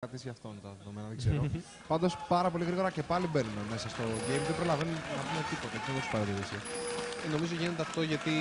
κρατήσει για αυτόν τα δεδομένα, δεν ξέρω. Πάντως πάρα πολύ γρήγορα και πάλι μπαίνουμε μέσα στο game. Δεν προλαβαίνουν να πούμε τίποτα. Δεν έχω παρατηρήσει. Νομίζω γίνεται αυτό γιατί.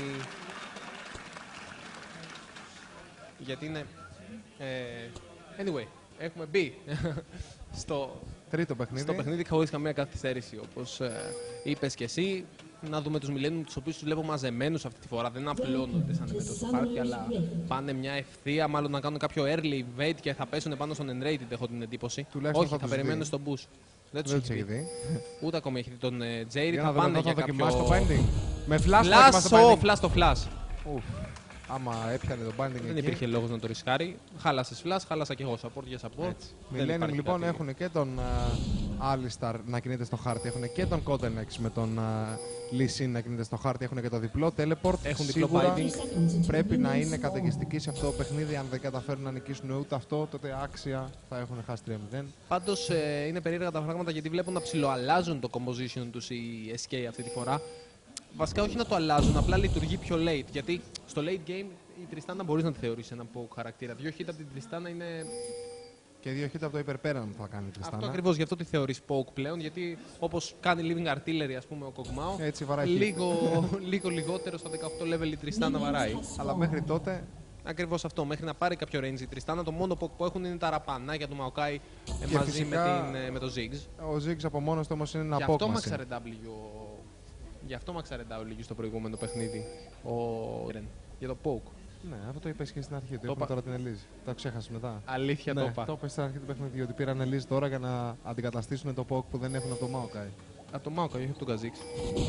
Γιατί είναι. Anyway, έχουμε μπει στο Τρίτο παιχνίδι. στο παιχνίδι χωρίς καμία καθυστέρηση. Όπως είπες και εσύ, να δούμε τους Millennium, τους οποίους τους βλέπω μαζεμένους αυτή τη φορά. Δεν απλώνονται σαν εμείς στο χάρτη, αλλά πάνε μια ευθεία. Μάλλον να κάνουν κάποιο early evade και θα πέσουν πάνω στον Enrated, έχω την εντύπωση. Τουλάχιστον Όχι, θα περιμένουν στον boost. Δεν τους έχει έχει δει. δει. Ούτε ακόμα έχει δει τον Jerry. Για Θα να δούμε πάνε αν για θα δοκιμάσει κάποιο. το binding. Με flash θα δοκιμάσει το binding. Flash το flash. Ουφ. Άμα έπιανε το binding Δεν εκεί. υπήρχε λόγος να το ρισκάρει. Χάλασες flash, χάλασα και εγώ support για support. Millennium λοιπόν έχουν και τον Alistar να κινείται στο χάρτη. Έχουν και τον Codenex με τον Lee Sin να κινείται στο χάρτη. Έχουν και το διπλό teleport. Έχουν διπλό Σίγουρα binding. πρέπει να είναι καταιγιστικοί σε αυτό το παιχνίδι. Αν δεν καταφέρουν να νικήσουν ούτε αυτό, τότε άξια θα έχουν χάσει 3-0. Πάντως είναι περίεργα τα πράγματα γιατί βλέπω να ψιλοαλλάζουν το composition τους οι SK αυτή τη φορά. Βασικά όχι να το αλλάζουν, απλά λειτουργεί πιο late. Γιατί στο late game η Τριστάνα μπορείς να τη θεωρήσεις ένα poke χαρακτήρα. 2 hit από την Τριστάνα είναι. Και 2 hit από το υπερπέραν θα κάνει η Τριστάνα. Αυτό ακριβώς γι' αυτό τη θεωρείς poke πλέον. Γιατί όπως κάνει living artillery, ας πούμε, ο Kog'Maw, Έτσι βαράει. λίγο λιγότερο στα 18 level η Τριστάνα βαράει. Αλλά μέχρι τότε. Ακριβώς αυτό. Μέχρι να πάρει κάποιο range η Τριστάνα, το μόνο poke που έχουν είναι τα ραπανάκια του Maokai Και μαζί φυσικά με το Ziggs. Ο Ziggs από μόνος του όμως είναι ένα Γι' poke αυτό machine. Max RW. Γι' αυτό Max RW στο προηγούμενο παιχνίδι. Ο Ren. Για το poke. Ναι, αυτό το είπες και στην αρχή. Το Το έχουμε είπα. τώρα την Ελίζ. Το ξέχασες μετά. Αλήθεια Ναι, το είπα. το είπες στην αρχή του παιχνιδιού ότι πήραν Ελίζ τώρα για να αντικαταστήσουν το poke που δεν έχουν από το Maokai. Από το Maokai, όχι από τον Kha'Zix.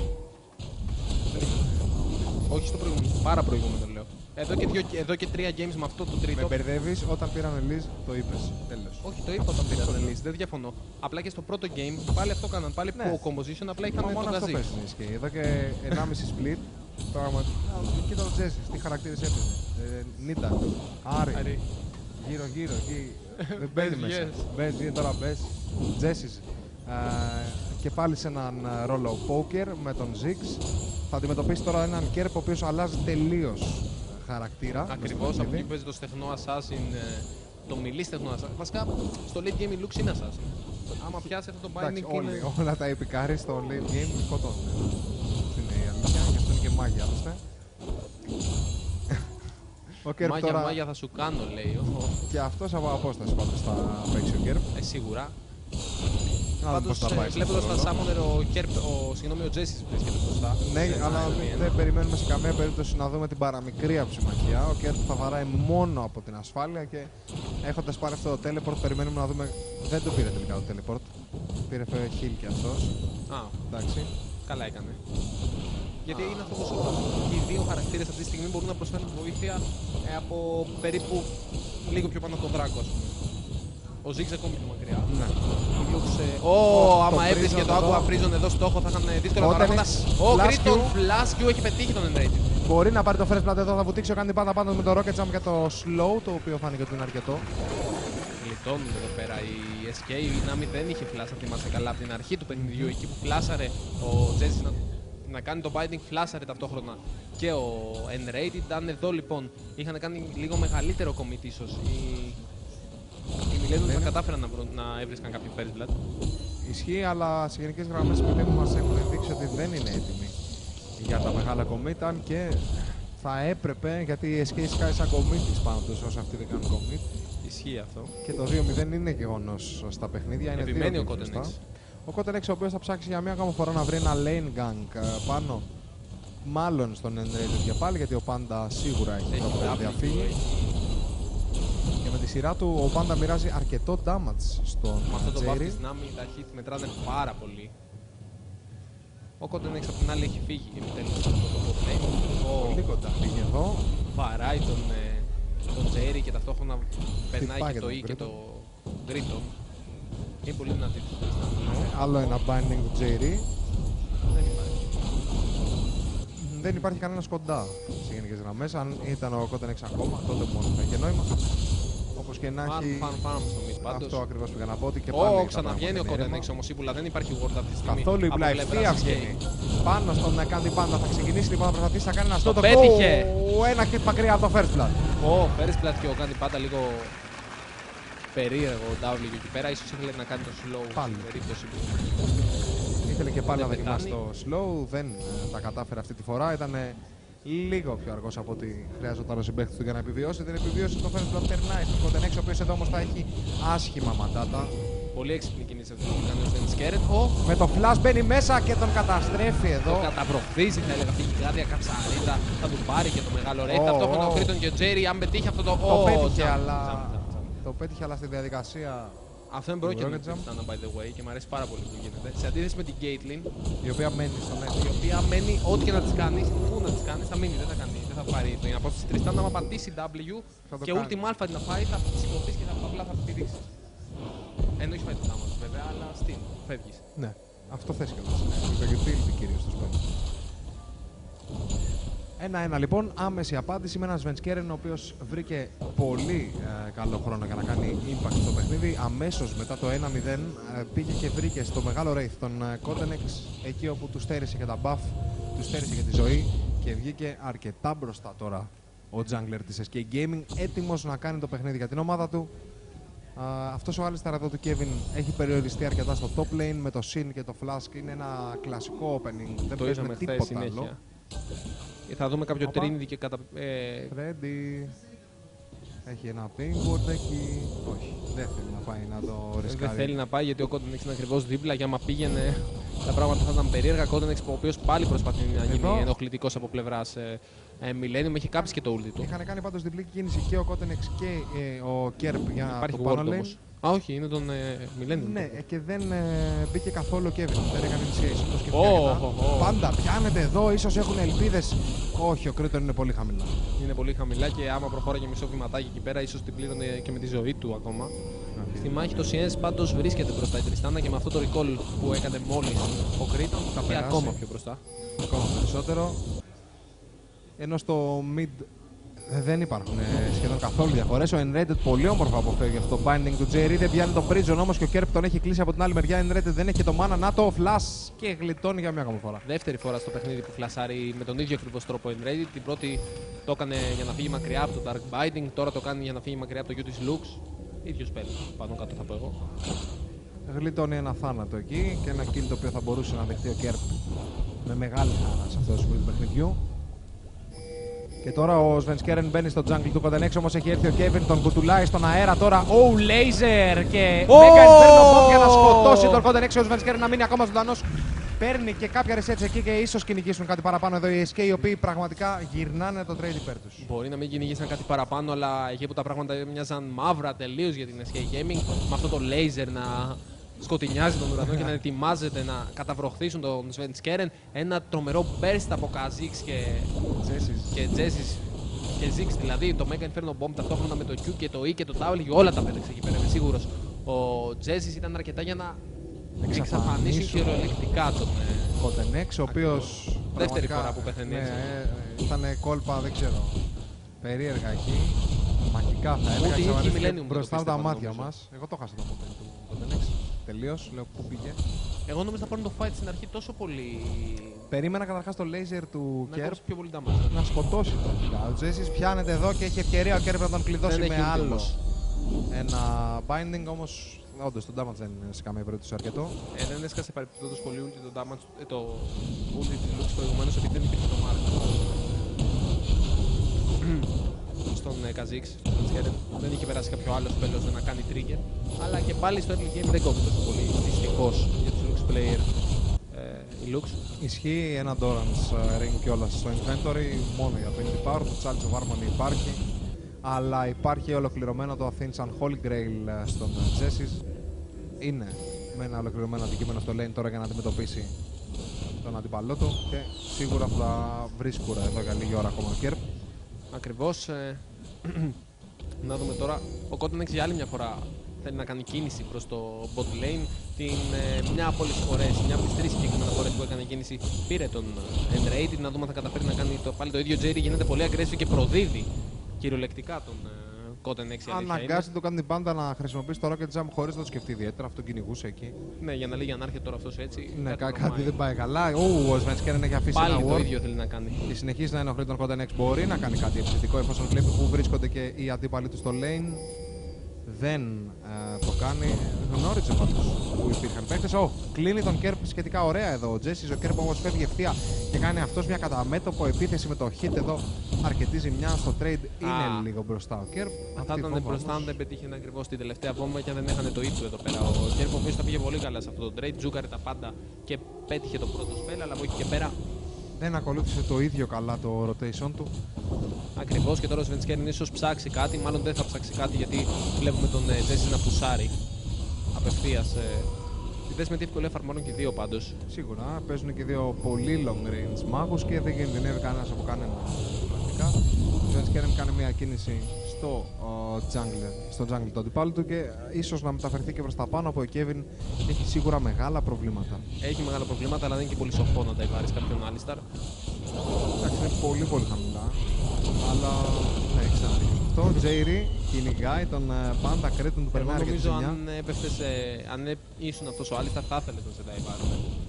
Όχι στο προηγούμενο, πάρα προηγούμενο λέω. Εδώ και 3 games με αυτό το Με τρίτο. μπερδεύεις, όταν πήραν Ελίζ το είπες. Τέλος. Όχι, το είπα όταν πήρα τον Elise, δεν διαφωνώ. Απλά και στο πρώτο game πάλι αυτό κάναν. Πάλι Ναι. poke composition, απλά είχαν Μα τον μόνο αυτό Kha'Zix. πες να ισχύει. Εδώ και 1,5 split. Πραγματικά. Κοίτα το Τζέσις, τι χαρακτήρες έπαιζε. Νίτα, Άρη, Άρη. γύρω εκεί. Δεν μπαίνει Μπες, μέσα. yes. Μπες, τώρα μπες. Τζέσις. Και πάλι σε έναν ρόλο poker με τον Ziggs. Θα αντιμετωπίσει τώρα έναν Kerp ο οποίος αλλάζει τελείως χαρακτήρα. Ακριβώς, από εκεί που παίζει το στεχνό assassin, το μιλή στεχνό assassin. Βασικά στο late game η Lux είναι assassin. Άμα πιάσει αυτό το binding είναι. Όλα τα επικάρει στο late game σκοτώνουν. Αυτή είναι η αλήθεια, γι' αυτό είναι και μάγια άλλωστε. Ο Kerp τώρα. Μάγια θα σου κάνω, λέει. Και αυτός από απόσταση πάντως θα παίξει ο Kerp. Σίγουρα. Να δούμε πώς Πάντως, θα πάει. βλέποντας τα Summoner, ο Jesse βρίσκεται μπροστά. Ναι, Σε αλλά ένα RBN. δεν περιμένουμε σε καμία περίπτωση να δούμε την παραμικρή αψημαχία. Ο Kerp θα βαράει μόνο από την ασφάλεια και έχοντας πάρει αυτό το teleport, περιμένουμε να δούμε. Δεν το πήρε τελικά το teleport. Πήρε heal και αυτός. Α, Εντάξει. καλά έκανε. Γιατί είναι αυτό που σου είπα. Και οι δύο χαρακτήρες αυτή τη στιγμή μπορούν να προσφέρουν βοήθεια από περίπου λίγο πιο πάνω από τον Δράκο, ας πούμε. Ο Ziggs ακόμη πιο μακριά. Ναι. Η Lux, το άμα έβρισκε Prison το εδώ. Aqua Prison εδώ στόχο θα είχαν δύσκολα Όταν πράγματα. έχεις Ο Flash Crit τον Q. Flash Q έχει πετύχει τον Enrated. Μπορεί να πάρει το first blood εδώ, θα βουτήξει ο Candy Panda πάνω με το Rocket Jump για το slow, το οποίο φάνηκε ότι είναι αρκετό. Γλιτώνουν εδώ πέρα η SK. Η Nami δεν είχε flash, αν θυμάσαι καλά, από την αρχή του παιχνιδιού. Εκεί που φλάσαρε ο Jesse να κάνει το binding, φλάσαρε ταυτόχρονα και ο Enrated. Αν εδώ λοιπόν είχαν κάνει λίγο μεγαλύτερο commit ίσως, οι Millennium θα κατάφεραν να έβρισκαν κάποιο first blood. Ισχύει, αλλά σε γενικές γραμμές οι Millennium μας έχουν δείξει ότι δεν είναι έτοιμοι για τα μεγάλα commit, αν και θα έπρεπε, γιατί η SK σκάει σαν commit πάνω τους όσο αυτοί δεν κάνουν commit. Ισχύει αυτό. Και το 2-0 είναι γεγονός στα παιχνίδια. Είναι Επιμένει ο 2-2 Codenex. μπροστά. Ο Codenex ο οποίος θα ψάξει για μία ακόμα φορά να βρει ένα lane gang πάνω, μάλλον στον Enrated και πάλι, γιατί ο Panda σίγουρα έχει τρόπο να διαφύγει. Και με τη σειρά του ο Panda μοιράζει αρκετό damage στον Με αυτό το buff Jerry. της Nami τα hit μετράνε πάρα πολύ. Ο Codenex απ' την άλλη έχει φύγει επιτέλους από το bot lane. Πολύ κοντά πήγε εδώ. Βαράει τον Jerry και ταυτόχρονα περνάει Χτυπάει και το τον E και Griton. το Griton. Είναι πολύ δυνατή του. Άλλο ένα binding του Jerry. Δεν υπάρχει. Δεν υπάρχει κανένας κοντά σε γενικές γραμμές. Αν ήταν ο Codenex ακόμα, τότε μόνο θα είχε νόημα. Όπως και να έχει. Πάνω στο mid πάντως. Αυτό ακριβώς πήγα να πω. Ότι και πάλι. τα Ξαναβγαίνει ο πράγματα είναι Codenex όμως, ύπουλα δεν υπάρχει ward αυτή τη στιγμή. Καθόλου η από πλάι πλευράς ευθεία SK. βγαίνει. Πάνω στον Candy Panda θα ξεκινήσει λοιπόν να προσπαθήσει να κάνει ένα στότο. πέτυχε. Ένα hit μακριά από το first blood. Ο First Blood και ο Candy Panda λίγο περίεργο W εκεί πέρα. Ίσως ήθελε να κάνει το slow Πάλι. στην περίπτωση που Ήθελε και πάλι δεν να δοκιμάσει πετάνει. το slow, δεν τα κατάφερε αυτή τη φορά. Ήταν λίγο πιο αργός από ό,τι χρειαζόταν ο συμπαίκτης του για να επιβιώσει. Δεν επιβίωσε, το φέρνει στον περνάει στον Κοντενέξ, ο οποίος εδώ όμως θα έχει άσχημα μαντάτα. πολύ έξυπνη κίνηση αυτή που κάνει ο Σβενσκέρεν. Με το flash μπαίνει μέσα και τον καταστρέφει Το εδώ. καταβροχθίζει, θα έλεγα, αυτή η γιγάντια κατσαρίδα. Θα του πάρει και το μεγάλο rate. Ω, Ταυτόχρονα ω. ο Κρήτον και ο Τζέρι, αν πετύχει αυτό το. Το Ω, πέτυχε, jump, αλλά... jump, jump, jump. Το πέτυχε, αλλά στη διαδικασία Αυτό είναι broken Rocket Jump. Tristana, by the way, και μου αρέσει πάρα πολύ που γίνεται. Σε αντίθεση με την Caitlyn, η οποία μένει στον net. η οποία μένει ό,τι και να τη κάνει, πού να τη κάνει, θα μείνει, δεν θα πάρει την απόσταση Tristana. Άμα πατήσει W Θα το και κάνει. ultimate alpha να πάει, θα σηκωθεί και απλά θα τη ρίξει. Ενώ έχει φάει το damage βέβαια, αλλά στην φεύγει. Ναι, αυτό θες κιόλας. Το utility κυρίως τους παίρνει. 1-1 λοιπόν, άμεση απάντηση με έναν Σβενσκέρεν ο οποίος βρήκε πολύ καλό χρόνο για να κάνει impact στο παιχνίδι. Αμέσως μετά το 1-0 πήγε και βρήκε στο μεγάλο Wraith τον Kotenex, εκεί όπου του στέρισε και τα buff, του στέρισε και τη ζωή και βγήκε αρκετά μπροστά τώρα ο jungler της SK Gaming, έτοιμος να κάνει το παιχνίδι για την ομάδα του. Αυτός ο Άλιστερ εδώ του Kevin έχει περιοριστεί αρκετά στο top lane με το Sin και το Flask. Είναι ένα κλασικό opening, δεν Το παίζουμε είδαμε χθες τίποτα άλλο. συνέχεια. Θα δούμε κάποιο Όπα. Trinity και κατα... Freddy έχει ένα pingboard εκεί. Όχι, δεν θέλει να πάει να το ρισκάρει. Δεν θέλει να πάει γιατί ο Kotenex είναι ακριβώς δίπλα. Για άμα πήγαινε τα πράγματα θα ήταν περίεργα. Kotenex ο οποίος πάλι προσπαθεί να γίνει Εδώ. ενοχλητικός από πλευράς Millennium. Έχει κάψει και το ulti του. Είχαν κάνει πάντως διπλή κίνηση και ο Kotenex και ο Kerp για Υπάρχει το ward πάνω lane. όμως. Α, όχι, είναι τον Millennium. Ναι, και δεν μπήκε καθόλου ο Kevin. Δεν έκανε initiation. Το σκεφτεί Ω, αρκετά. ω, ω. Πάντα πιάνεται εδώ, ίσως έχουν ελπίδες. Όχι, ο Κρήτον είναι πολύ χαμηλά. Είναι πολύ χαμηλά και άμα προχώραγε μισό βηματάκι εκεί πέρα, ίσως την πλήρωνε και με τη ζωή του ακόμα. Στη μάχη το CS πάντως βρίσκεται μπροστά η Tristana και με αυτό το recall που έκανε μόλις ο Κρήτον θα πει περάσει. ακόμα πιο μπροστά. Ακόμα περισσότερο. Ενώ στο mid δεν υπάρχουν σχεδόν καθόλου διαφορές. Ο Enrated πολύ όμορφα αποφεύγει αυτό το binding του Jerry. Δεν πιάνει τον Prison όμως και ο Kerp τον έχει κλείσει από την άλλη μεριά. Enrated δεν έχει το mana. Να το flash και γλιτώνει για μια ακόμα φορά. Δεύτερη φορά στο παιχνίδι που φλασάρει με τον ίδιο ακριβώς τρόπο Enrated. Την πρώτη το έκανε για να φύγει μακριά από το Dark Binding, τώρα το κάνει για να φύγει μακριά από το U της Lux. Ίδιο spell, πάνω κάτω θα πω εγώ. Γλιτώνει ένα θάνατο εκεί και ένα kill το οποίο θα μπορούσε να δεχτεί ο Kerp με μεγάλη χαρά σε αυτό το σημείο του παιχνιδιού. Και τώρα ο Σβενσκέρεν μπαίνει στο jungle του Kotenex, όμως έχει έρθει ο Kevin, τον κουτουλάει στον αέρα τώρα. Oh, laser! Και Mega Inferno Bomb για να σκοτώσει τον Kotenex. Ο Σβενσκέρεν να μείνει ακόμα ζωντανός. Παίρνει και κάποια resets εκεί και ίσως κυνηγήσουν κάτι παραπάνω εδώ οι SK, οι οποίοι πραγματικά γυρνάνε το trade υπέρ τους. Μπορεί να μην κυνηγήσαν κάτι παραπάνω, αλλά εκεί που τα πράγματα μοιάζαν μαύρα τελείως για την SK Gaming, με αυτό το laser να σκοτεινιάζει τον ουρανό και να ετοιμάζεται να καταβροχθήσουν τον Σβενσκέρεν. Ένα τρομερό burst από Kha'Zix και Jessis και Ziggs, δηλαδή το Mega Inferno Bomb ταυτόχρονα με το Q και το E και το W, όλα τα πέταξε εκεί πέρα, είμαι σίγουρος. Ο Jessis ήταν αρκετά για να εξαφανίσει κυριολεκτικά τον Kotenex, ο οποίος δεύτερη πραγματικά, φορά που πεθαίνει έτσι. ήταν κόλπα, δεν ξέρω, περίεργα εκεί. Μαγικά θα έλεγα. Ούτε η ίδια η εξαφανίστηκε Millennium δεν το μπροστά από τα πίστευαν, μάτια νομίζω. μας. Εγώ το χάσα το μοντέλο του Kotenex. Τελείως, λέω πού πήγε. Εγώ νόμιζα να πάρουν το fight στην αρχή τόσο πολύ. Περίμενα καταρχάς το laser του Να Kerp κόψει πιο πολύ damage. να σκοτώσει τελικά. Ο Τζέσις πιάνεται εδώ και έχει ευκαιρία ο Kerp να τον κλειδώσει Δεν με έχει ulti άλλο. όμως. Ένα binding όμως, όντως το damage δεν είναι σε καμία περίπτωση αρκετό. Δεν έσκασε παρεπιπτόντως πολύ ulti το damage, το ulti της Lux προηγουμένως επειδή δεν υπήρχε το Mark. Στον Kha'Zix, δεν είχε περάσει κάποιο άλλο spell ώστε να κάνει trigger. Αλλά και πάλι στο early game δεν κόβει τόσο πολύ. Δυστυχώς για τους Lux player η Lux. Ισχύει ένα Doran's ring κιόλας στο inventory, μόνο για Affinity Power. Το Charge of Harmony υπάρχει, αλλά υπάρχει ολοκληρωμένο το Athene's Unholy Grail στον Jessis. Είναι με ένα ολοκληρωμένο αντικείμενο στο lane τώρα για να αντιμετωπίσει τον αντίπαλό του και σίγουρα θα βρει σκούρα εδώ για λίγη ώρα ακόμα ο Kerp. Ακριβώς. Να δούμε τώρα. Ο Kotenex για άλλη μια φορά θέλει να κάνει κίνηση προς το bot lane. Μια από όλες τις φορές, μια από τις τρεις συγκεκριμένα φορές που έκανε κίνηση, πήρε τον Enrated. Να δούμε αν θα καταφέρει να κάνει πάλι το ίδιο. Jerry γίνεται πολύ aggressive και προδίδει κυριολεκτικά τον Kotenex. Αναγκάζει το κάνει την πάντα να χρησιμοποιήσει το Rocket Jump χωρίς να το σκεφτεί ιδιαίτερα. Αυτό κυνηγούσε εκεί. Ναι, για να λέει για να έρχεται τώρα αυτός έτσι. Ναι, κάτι normal. δεν πάει καλά. Ο Σβενσκέρεν έχει αφήσει Πάλι ένα το ward ίδιο θέλει να κάνει. και συνεχίζει να ενοχλεί τον Kotenex. Μπορεί να κάνει κάτι επιθετικό εφόσον βλέπει πού βρίσκονται και οι αντίπαλοι του στο lane. δεν το κάνει. Γνώριζε πάντως που υπήρχαν παίκτες. Κλείνει τον Κέρπ σχετικά ωραία εδώ ο Τζέσις. Ο Κέρπ όμως φεύγει ευθεία και κάνει αυτός μια καταμέτωπο επίθεση με το hit εδώ. Αρκετή ζημιά στο trade. Είναι λίγο μπροστά ο Κέρπ. Θα ήταν μπροστά αν δεν πετύχε ακριβώς την τελευταία βόμβα και αν δεν έχανε το issue εδώ πέρα. Ο Κέρπ ο οποίος τα πήγε πολύ καλά σε αυτό το trade. Τζούκαρε τα πάντα και πέτυχε το πρώτο spell, αλλά από εκεί και πέρα δεν ακολούθησε το ίδιο καλά το rotation του. Ακριβώς, και τώρα ο Σβενσκέριν ίσως ψάξει κάτι. Μάλλον δεν θα ψάξει κάτι γιατί βλέπουμε τον Τζέσι να πουσάρει απευθείας. Τη δες με τι ευκολία εφαρμόνουν και οι δύο πάντως. Σίγουρα παίζουν και δύο πολύ long range μάγους και δεν κινδυνεύει κανένας από κανέναν. Ο Σβενσκέριν κάνει μια κίνηση στο jungle του αντιπάλου του και ίσως να μεταφερθεί και προς τα πάνω. Από ο Kevin έχει σίγουρα μεγάλα προβλήματα. Έχει μεγάλα προβλήματα, αλλά δεν είναι και πολύ σοφό να τα υπάρει κάποιον Άλισταρ. Εντάξει, είναι πολύ πολύ χαμηλά. Αλλά ναι, ξαναδείχνει αυτό. Τζέιρι κυνηγάει τον πάντα κρέτον του περνάει αρκετή ζημιά. Νομίζω αν ήσουν αυτός ο Άλισταρ θα ήθελε να σε τα υπάρει.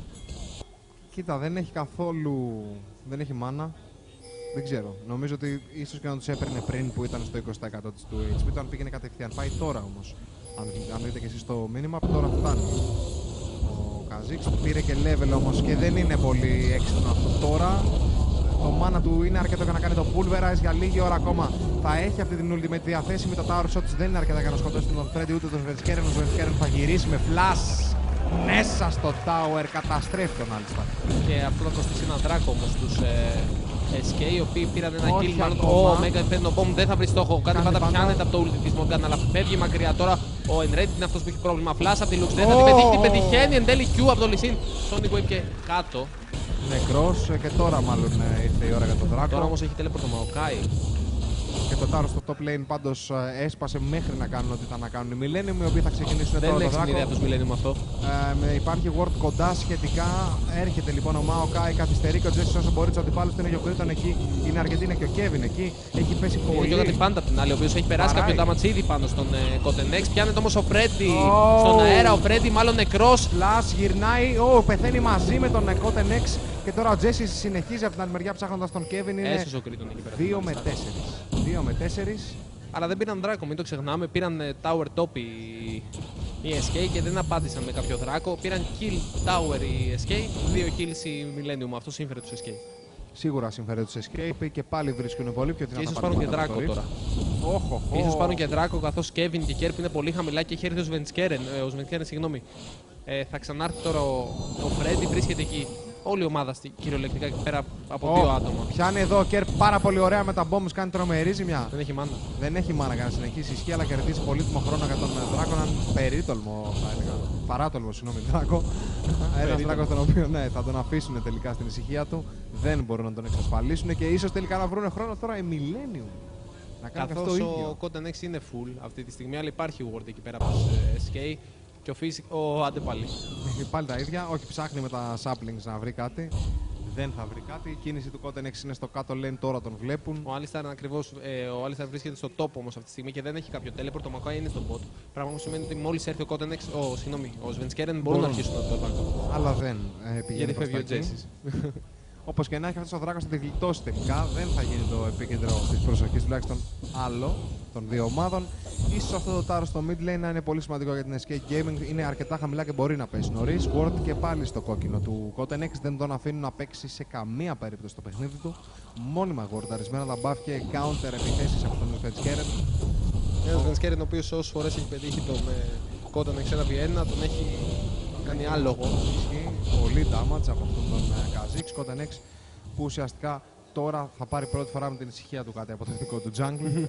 Κοίτα, δεν έχει καθόλου. Δεν έχει μάνα. Δεν ξέρω. Νομίζω ότι ίσως και να τους έπαιρνε πριν που ήταν στο 20% του HP. Το αν πήγαινε κατευθείαν. Πάει τώρα όμως. Αν δείτε και εσείς το μήνυμα, τώρα φτάνει. Ο Καζίξ πήρε και level όμως και δεν είναι πολύ έξυπνο αυτό τώρα. Το μάνα του είναι αρκετό για να κάνει το pulverize για λίγη ώρα ακόμα. Θα έχει αυτή την ultimate διαθέσιμη. Το tower shots δεν είναι αρκετά για να σκοτώσει τον Freddy ούτε τον Σβενσκέρεν. Ο Σβενσκέρεν θα γυρίσει με flash μέσα στο tower. Καταστρέφει τον Άλισταρ. Και αυτό θα κοστίσει έναν δράκο όμως τους SK, οι οποίοι πήραν ένα kill. Μάλλον ο Mega Inferno Bomb δεν θα βρει στόχο. Κάτι πάντα πιάνεται από το ulti της Morgana, αλλά φεύγει μακριά τώρα. Ο Enrated είναι αυτός που έχει πρόβλημα. Flash από τη Lux, δεν θα την πετύχει. Την πετυχαίνει εν τέλει Q από το Lee Sin. Sonic Wave και κάτω. Νεκρός και τώρα μάλλον ήρθε η ώρα για τον Δράκο. Τώρα όμως έχει τέλεπορτο Maokai. Και το Taro στο top lane πάντως έσπασε μέχρι να κάνουν ό,τι ήταν να κάνουν οι Millennium, οι οποίοι θα ξεκινήσουν τώρα το Δράκο. Δεν έχει ιδέα τους Millennium αυτό. Υπάρχει Ward κοντά σχετικά. Έρχεται λοιπόν ο Maokai, καθυστερεί και ο Jesse όσο μπορεί του αντιπάλου. Είναι και ο Creighton εκεί, είναι αρκετή, είναι και ο Kevin εκεί. Έχει πέσει πολύ. Είναι και ο Κατυπάντα απ' την άλλη, ο οποίος έχει περάσει κάποιο damage ήδη πάνω στον Kotenex. Πιάνεται όμως ο Freddy στον αέρα. Ο Freddy μάλλον νεκρός. Last γυρνάει, πεθαίνει μαζί με τον Kotenex. Και τώρα ο Jesse συνεχίζει από την άλλη μεριά ψάχνοντας τον Kevin. Είναι έσωσε ο Creighton εκεί πέρα. 2 με 4. 2 με 4. Αλλά δεν πήραν δράκο, μην το ξεχνάμε. Πήραν Tower Top οι SK και δεν απάντησαν με κάποιο δράκο. Πήραν Kill Tower οι SK, 2 kills οι Millennium. Αυτό σύμφερε τους SK. Σίγουρα συμφέρει τους Escape και πάλι βρίσκουν πολύ πιο δυνατά. Ίσως πάρουν και δράκο τώρα. Ίσως πάρουν και δράκο, καθώς Kevin και Kerp είναι πολύ χαμηλά και έχει έρθει ο Σβενσκέρεν, συγγνώμη. Θα ξανάρθει τώρα ο Freddy, βρίσκεται εκεί. Όλη η ομάδα κυριολεκτικά εκεί πέρα από δύο άτομα. Πιάνει εδώ ο Kerp πάρα πολύ ωραία με τα bombs, κάνει τρομερή ζημιά. Δεν έχει μάνα. Δεν έχει μάνα για να συνεχίσει ισχύ, αλλά κερδίζει πολύτιμο χρόνο για τον Δράκο. Έναν περίτολμο, θα έλεγα. Παράτολμο, συγγνώμη, Δράκο. Ένα Δράκο τον οποίο θα τον αφήσουν τελικά στην ησυχία του. Δεν μπορούν να τον εξασφαλίσουν και ίσως τελικά να βρουν χρόνο τώρα οι Millennium. Καθώς ο Kotenex είναι full αυτή τη στιγμή, αλλά υπάρχει ward εκεί πέρα από τους SK. Και άντε πάλι. Πάλι τα ίδια, όχι ψάχνει με τα saplings να βρει κάτι. Δεν θα βρει κάτι. Η κίνηση του Kotenex είναι στο κάτω lane, τώρα τον βλέπουν. Ο Άλισταρ βρίσκεται στο top όμως αυτή τη στιγμή και δεν έχει κάποιο teleport. Το Maokai είναι στο bot. Πράγμα που σημαίνει ότι μόλις έρθει ο Kotenex, ο Svenskeren μπορούν να αρχίσουν να το atack. Αλλά δεν πηγαίνει. Γιατί φεύγει ο Jesse. Όπως και να έχει, αυτός ο Δράκος θα τη γλιτώσει τελικά. Δεν θα γίνει το επίκεντρο της προσοχής τουλάχιστον άλλο των δύο ομάδων. Ίσως αυτό το τάρο στο mid lane να είναι πολύ σημαντικό για την SK Gaming. Είναι αρκετά χαμηλά και μπορεί να πέσει νωρίς. Ward και πάλι στο κόκκινο του Kotenex. Δεν τον αφήνουν να παίξει σε καμία περίπτωση το παιχνίδι του. Μόνιμα γορταρισμένα τα buff και counter επιθέσεις από τον Svenskeren. Ένας Svenskeren ο οποίος όσες φορές έχει πετύχει τον Kotenex 1v1 τον έχει κάνει άλογο. Πολύ damage από αυτόν τον Kha'Zix. Kotenex που ουσιαστικά τώρα θα πάρει πρώτη φορά με την ησυχία του κάτι από το δικό του jungle.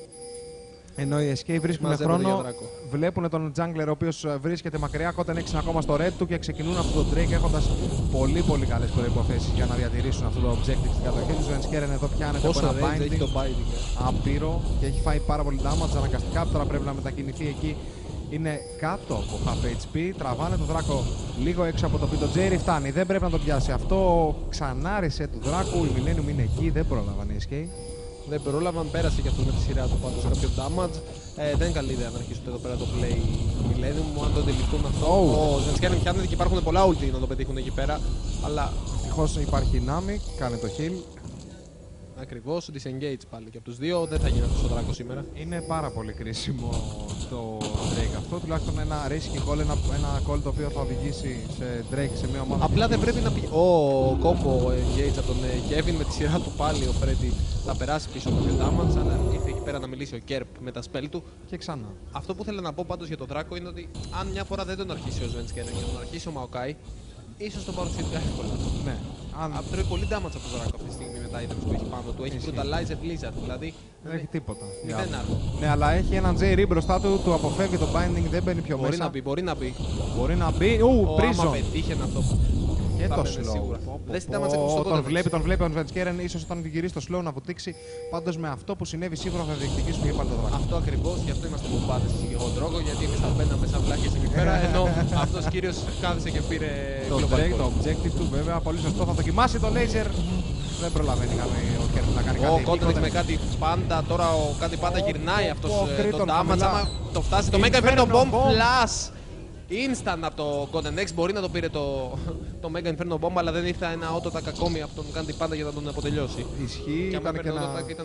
Ενώ οι SK βρίσκουν χρόνο, βλέπουν τον jungler ο οποίος βρίσκεται μακριά. Kotenex είναι ακόμα στο red του και ξεκινούν αυτό το Drake έχοντας πολύ καλές προϋποθέσεις για να διατηρήσουν αυτό το objective στην κατοχή του. Svenskeren εδώ πιάνεται από ένα binding απείρο και έχει φάει πάρα πολύ damage αναγκαστικά. Τώρα πρέπει να μετακινηθεί εκεί. Είναι κάτω από half HP, τραβάνε τον Δράκο λίγο έξω από το πίτο. Jerry φτάνει, δεν πρέπει να τον πιάσει αυτό. Ξανάρισε του Δράκου, η Millennium είναι εκεί, δεν πρόλαβαν οι SK. Δεν πρόλαβαν, πέρασε και αυτό με τη σειρά του πάντως κάποιο damage. Δεν είναι καλή ιδέα να αρχίσουν εδώ πέρα το play Millennium, αν το αντιληφθούν αυτό. Ο Svenskeren πιάνεται και υπάρχουν πολλά ulti να το πετύχουν εκεί πέρα. Αλλά ευτυχώς υπάρχει Nami, κάνει το heal. Ακριβώς, disengage πάλι και από τους δύο. Δεν θα γίνει αυτό στο δράκο σήμερα. Είναι πάρα πολύ κρίσιμο το Drake αυτό. Τουλάχιστον ένα risky call, ένα call το οποίο θα οδηγήσει σε Drake σε μια ομάδα. Απλά δεν πρέπει να πει. Ο combo engage από τον Kevin με τη σειρά του πάλι. Ο Freddy θα περάσει πίσω από το damage. Αλλά ήρθε εκεί πέρα να μιλήσει ο Kerp με τα spell του. Και ξανά. Αυτό που ήθελα να πω πάντως για τον Δράκο είναι ότι αν μια φορά δεν τον αρχίσει ο Svenskeren και τον αρχίσει ο Maokai, ίσως τον πάρουν σχετικά εύκολα. Ναι. Τρώει πολύ damage από τον Δράκο αυτή τη στιγμή με τα items που έχει πάνω του. Έχει brutalizer blizzard, δηλαδή. Δεν έχει τίποτα. Μηδέν άρμα. Ναι, αλλά έχει έναν JR μπροστά του, του αποφεύγει το binding, δεν μπαίνει πιο Μπορεί μέσα. να μπει, μπορεί να μπει. Μπορεί να μπει. Prison. Άμα πετύχαινε αυτό. Και θα το μπαινε slow. σίγουρα. Δες τι damage έκανε στον Τον βλέπει ο Svenskeren, ίσως όταν γυρίσει το slow να βουτήξει. Πάντως με αυτό που συνέβη σίγουρα θα διεκδικήσουμε και πάλι το Δράκο. Αυτό ακριβώς, γι' αυτό είμαστε μπομπάδες και εγώ Ντρόγκο, γιατί εμείς θα μπαίναμε σαν βλάκες εκεί πέρα, ενώ αυτός κύριος κάθισε και πήρε Το global Drake, call. το objective του βέβαια, πολύ σωστό. Θα δοκιμάσει το laser. Δεν προλαβαίνει ο Kerp να κάνει κάτι. Ο Κόντρεξ με κάτι πάντα, τώρα ο κάτι πάντα γυρνάει αυτός το damage. Άμα το φτάσει το Mega Inferno Bomb Plus instant από το Golden X, μπορεί να το πήρε το Mega Inferno Bomb, αλλά δεν ήρθε ένα auto attack ακόμη από τον Κάντι Πάντα για να τον αποτελειώσει. Ισχύει, Και άμα ήταν και έπαιρνε ένα auto attack ήταν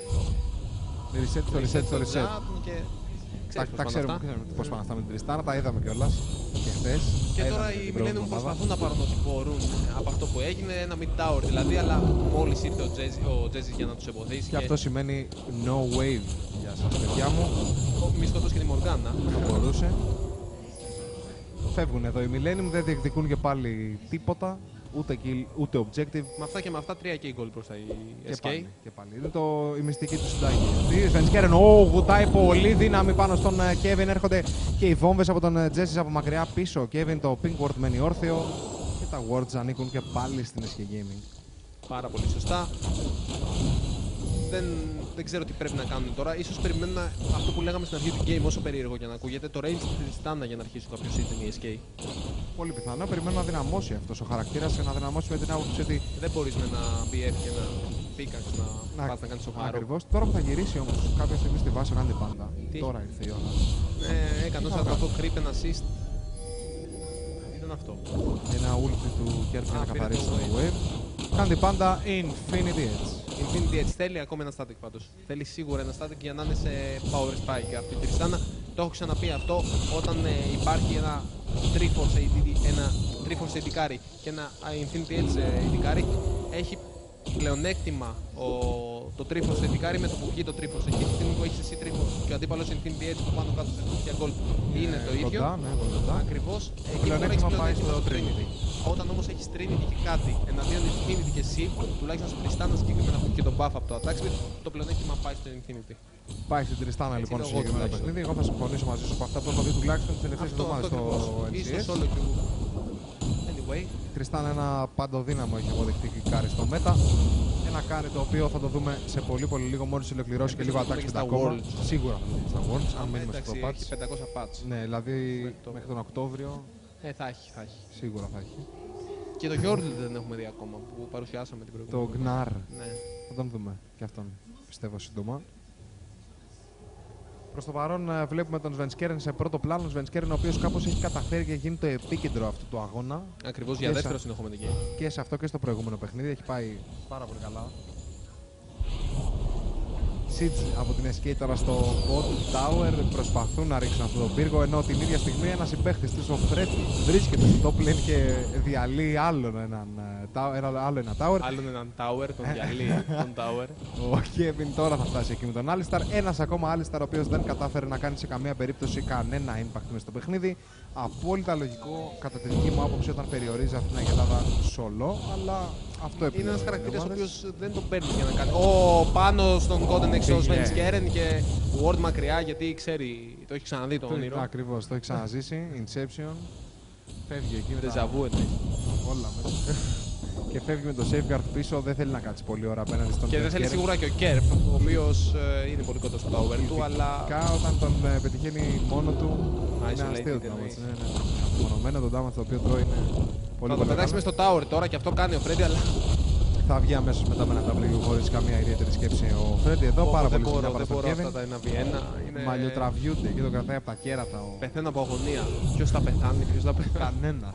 reset στο reset. jab και ξέρεις πώς Τα πάνε ξέρουμε αυτά. πώς πάνε αυτά με την Τριστάνα, τα είδαμε κιόλας και χθες. Και τώρα οι Millennium προσπαθούν να πάρουν ό,τι μπορούν από αυτό που έγινε, ένα mid tower δηλαδή, αλλά μόλις ήρθε ο Jesse για να τους εμποδίσει. Και αυτό σημαίνει no wave για σας παιδιά μου. Μη σκότωσε και τη Μοργάνα. Θα μπορούσε. Φεύγουν εδώ οι Millennium, δεν διεκδικούν και πάλι τίποτα. Ούτε kill, ούτε objective. Με αυτά και με αυτά 3 και goal προς τα Και SK. πάλι, και πάλι. Είναι η μυστική του συντάγη. Svenskeren, βουτάει πολύ δύναμη πάνω στον Kevin. Έρχονται και οι βόμβες από τον Jesse από μακριά πίσω. Ο Kevin, το pink ward μένει όρθιο. Και τα wards ανήκουν και πάλι στην SK Gaming. Πάρα πολύ σωστά. Δεν ξέρω τι πρέπει να κάνουν τώρα. Ίσως περιμένουν αυτό που λέγαμε στην αρχή του game, όσο περίεργο και να ακούγεται, το range της Tana για να αρχίσουν κάποιο system η SK. Πολύ πιθανό. Περιμένω να δυναμώσει αυτός ο χαρακτήρας και να δυναμώσει με την άποψη ότι. Δεν μπορείς με ένα BF και ένα pickaxe να πας να κάνεις σοβαρό. Ακριβώς. Τώρα που θα γυρίσει όμως κάποια στιγμή στη βάση ο Κάντι Πάντα. Τι? Τώρα ήρθε η ώρα. Έκανε όσο αυτό creep and assist. Ήταν αυτό. Ένα ulti του Kerp για να πήρε καθαρίσει το το wave. Κάντι Πάντα Infinity Edge. Infinity Edge θέλει ακόμα ένα static πάντως. Θέλει σίγουρα ένα static για να είναι σε power spike. Και αυτή η Tristana, το έχω ξαναπεί αυτό, όταν υπάρχει ένα 3-force AD carry και ένα Infinity Edge AD carry, έχει πλεονέκτημα το 3-force AD carry με το που βγει το 3-force. Εκεί τη στιγμή που έχεις εσύ 3-force και ο αντίπαλος Infinity Edge που πάνω κάτω σε για gold είναι το ίδιο. Κοντά, ναι, κοντά. Ακριβώς. Εκεί πλεονέκτημα τώρα έχεις πάει στο Trinity. Όταν όμως έχεις Trinity και κάτι εναντίον Infinity και εσύ, τουλάχιστον στην Tristana συγκεκριμένα που έχει και τον buff από το attack speed, το πλεονέκτημα πάει στο Infinity. Πάει στην Τριστάνα λοιπόν στο είναι εγώ συγκεκριμένο τουλάχιστον. παιχνίδι. Εγώ θα συμφωνήσω μαζί σου από αυτά που έχω δει τουλάχιστον τις τελευταίες Αυτό εβδομάδες στο ακριβώς. Ή στο LCS. solo queue. Anyway, Η Τριστάνα ένα παντοδύναμο έχει αποδειχτεί κάρι στο μέτα. Ένα κάρι το οποίο θα το δούμε σε πολύ πολύ λίγο μόλις ολοκληρώσει και λίγο θα το attack δούμε και speed στα ακόμα. Worlds. Σίγουρα θα το δούμε στα Worlds, αν άμα μείνουμε στο εντάξει, patch. έχει 500 patch. Ναι, δηλαδή το- μέχρι τον Οκτώβριο Θα έχει. σίγουρα θα έχει. Και το Γιόρλ δεν έχουμε δει ακόμα που παρουσιάσαμε την Το προηγούμενη. Gnar Ναι. θα τον δούμε και αυτόν πιστεύω σύντομα. Προς το παρόν βλέπουμε τον Svenskeren σε πρώτο πλάνο. Svenskeren ο οποίος κάπως έχει καταφέρει και γίνει το επίκεντρο αυτού του αγώνα. Ακριβώς Και για σε- δεύτερο συνεχόμενο game. Και σε αυτό και στο προηγούμενο παιχνίδι έχει πάει πάρα πολύ καλά. Siege από την SK τώρα στο bot tower προσπαθούν να ρίξουν αυτόν τον πύργο, ενώ την ίδια στιγμή ένας συμπαίχτης της, ο Freddy, βρίσκεται στο top lane και διαλύει άλλο ένα tower. Άλλον έναν tower, τον διαλύει τον tower. Ο Kevin τώρα θα φτάσει εκεί με τον Alistar. Ένας ακόμα Alistar ο οποίος δεν κατάφερε να κάνει σε καμία περίπτωση κανένα impact μες στο παιχνίδι. Απόλυτα λογικό κατά τη δική μου άποψη όταν περιορίζει αυτήν την αγελάδα solo, αλλά αυτό Είναι ένας οι χαρακτήρας ο ομάδες. οποίος δεν τον παίρνει για να κάνει. Πάνω στον Golden X ο Πήγε. Svenskeren και Ward μακριά γιατί ξέρει, το έχει ξαναδεί το όνειρο. Ακριβώς, το έχει ξαναζήσει. Inception. Φεύγει εκεί με τα Δεζαβού εννοεί. όλα μέσα. Και φεύγει με το safeguard πίσω, δεν θέλει να κάτσει πολύ ώρα απέναντι στον Και δεν θέλει Svenskeren. σίγουρα και ο Kerp, ο οποίος είναι πολύ κοντά στο tower του, αλλά Ειδικά όταν τον πετυχαίνει μόνο του, είναι Isolated αστείο το εννοείς. damage. Ναι, ναι. Απομονωμένο το damage το οποίο τρώει είναι πολύ θα το πολύ πετάξει μες στο tower τώρα και αυτό κάνει ο Freddy, αλλά Θα βγει αμέσως μετά με ένα W χωρίς καμία ιδιαίτερη σκέψη ο Freddy εδώ. Πάρα δεν πολύ μπορώ, συχνά δεν μπορώ παραστατεύει. αυτά τα 1v1. Είναι... Μαλλιοτραβιούνται και τον κρατάει από τα κέρατα ο Πεθαίνω από αγωνία. Ποιος θα πεθάνει, ποιος θα πεθάνει. κανένας.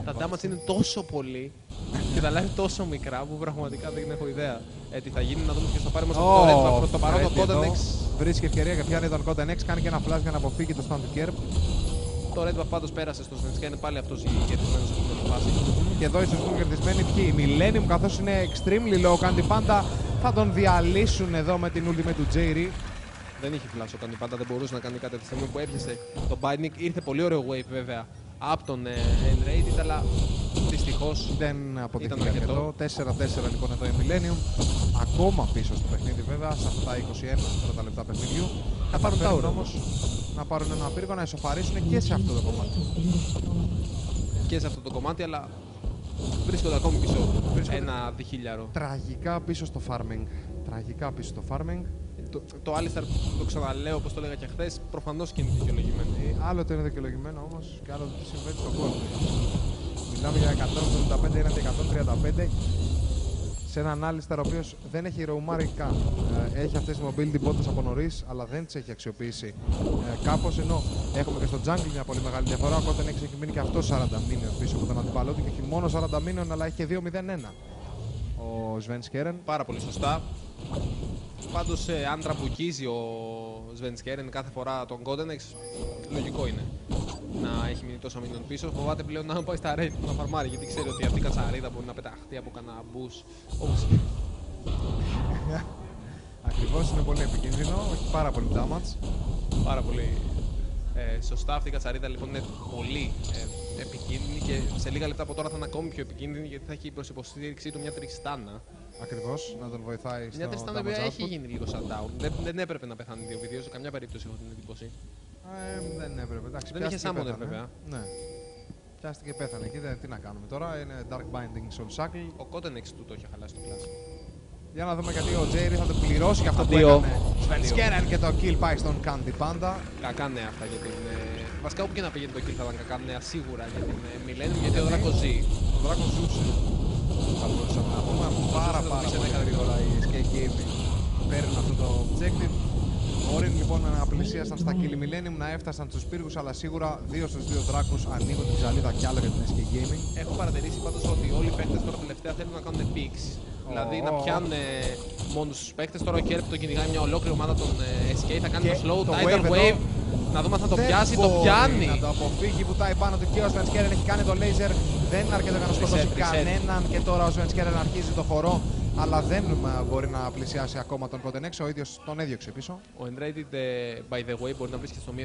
Τα damage είναι τόσο πολύ και τα live τόσο μικρά που πραγματικά δεν έχω ιδέα. Τι θα γίνει, να δούμε ποιος θα πάρει όμως αυτό το Red Buff. Προς το παρόν ο Codenex βρίσκει ευκαιρία και πιάνει τον Codenex, κάνει και ένα flash για να αποφύγει το stand του Kerb. Το Red Buff πάντως πέρασε στο Svenskeren, είναι πάλι αυτός κερδισμένος από την φάση. Και εδώ ίσως είναι κερδισμένοι ποιοι. Η Millennium, καθώς είναι extremely low, Candy Panda θα τον διαλύσουν εδώ με την ultimate του J.R. Δεν είχε φλάσο ο Candy Panda, δεν μπορούσε να κάνει κάτι από τη στιγμή που έπιασε τον Binding. Ήρθε πολύ ωραίο wave βέβαια από τον Enrated, αλλά δυστυχώς δεν αποδείχθηκε αρκετό. 4-4 λοιπόν εδώ η Millennium. Ακόμα πίσω στο παιχνίδι βέβαια, σε αυτά τα 21 πρώτα λεπτά παιχνιδιού. Θα πάρουν τα όμως να πάρουν ένα πύργο, να ισοφαρίσουν και σε αυτό το κομμάτι. Και σε αυτό το κομμάτι, αλλά βρίσκονται ακόμη πίσω. Ένα διχίλιαρο. Τραγικά πίσω στο farming. Τραγικά πίσω στο farming. Το Alistar, το ξαναλέω όπως το έλεγα και χθες, προφανώς και είναι δικαιολογημένο. Άλλο το είναι δικαιολογημένο όμως και άλλο το συμβαίνει στον κόσμο. Μιλάμε για 175 έναντι 135 σε έναν Alistar ο οποίος δεν έχει ροουμάρει καν. Έχει αυτές τις mobility bottles από νωρίς, αλλά δεν τις έχει αξιοποιήσει κάπως. Ενώ έχουμε και στο jungle μια πολύ μεγάλη διαφορά. Οπότε έχει μείνει και αυτό 40 μήνων πίσω από τον αντιπαλό του και έχει μόνο 40 μήνων, αλλά έχει και 2-0-1. Ο Svenskeren. Πάρα πολύ σωστά. Πάντως, αν τραμπουκίζει ο Svenskeren κάθε φορά τον Codenex, λογικό είναι να έχει μείνει τόσο μήνων πίσω. Φοβάται πλέον να πάει στα raid να φαρμάρει, γιατί ξέρει ότι αυτή η κατσαρίδα μπορεί να πεταχτεί από κανένα boost. Ακριβώς, είναι πολύ επικίνδυνο, έχει πάρα πολύ damage. Πάρα πολύ σωστά. Αυτή η κατσαρίδα λοιπόν είναι πολύ επικίνδυνη και σε λίγα λεπτά από τώρα θα είναι ακόμη πιο επικίνδυνη, γιατί θα έχει προς υποστήριξή του μια τριστάνα. Ακριβώς, να τον βοηθάει στο μια τριστάνα που έχει output. γίνει λίγο shutdown. Δεν έπρεπε να πεθάνει 2v2, σε καμιά περίπτωση έχω την εντύπωση. Δεν έπρεπε, εντάξει. Δεν είχε summoner βέβαια. Ναι. Πιάστηκε και πέθανε εκεί, τι να κάνουμε τώρα. Είναι Dark Binding Soul Shackle. Ο Codenex του το είχε χαλάσει το class. Για να δούμε γιατί ο J.R. θα το πληρώσει για αυτό που έκανε. Svenskeren και το kill πάει στον Candy Panda. Κακά νέα αυτά για την. Βασικά όπου και να πήγαινε το kill θα ήταν κακά νέα σίγουρα για την Millennium, γιατί ο Δράκος ζει. Ο Δράκος ζούσε. Θα μπορούσαμε να πούμε πάρα πολύ γρήγορα οι Escape Gaming παίρνουν αυτό το objective. Μπορεί λοιπόν να πλησίασαν στα kill Millennium, να έφτασαν στους πύργους, αλλά σίγουρα 2 στους 2 δράκους ανοίγουν την ψαλίδα κι άλλο για την Escape Gaming. Έχω παρατηρήσει πάντως ότι όλοι οι παίκτες τώρα τελευταία θέλουν να κάνουν picks. Δηλαδή να πιάνουν μόνους τους παίκτες. Τώρα ο Kerb το κυνηγάει μια ολόκληρη ομάδα των SK, θα κάνει το slow tidal wave. Να δούμε αν θα το πιάσει, το πιάνει. Να το αποφύγει, βουτάει πάνω του και ο Svenskeren έχει κάνει το laser. Δεν είναι αρκετό για να σκοτώσει κανέναν και τώρα ο Svenskeren αρχίζει το χορό. Αλλά δεν μπορεί να πλησιάσει ακόμα τον Codenex, ο ίδιος τον έδιωξε πίσω. Ο Enrated, by the way, μπορεί να βρίσκεται στο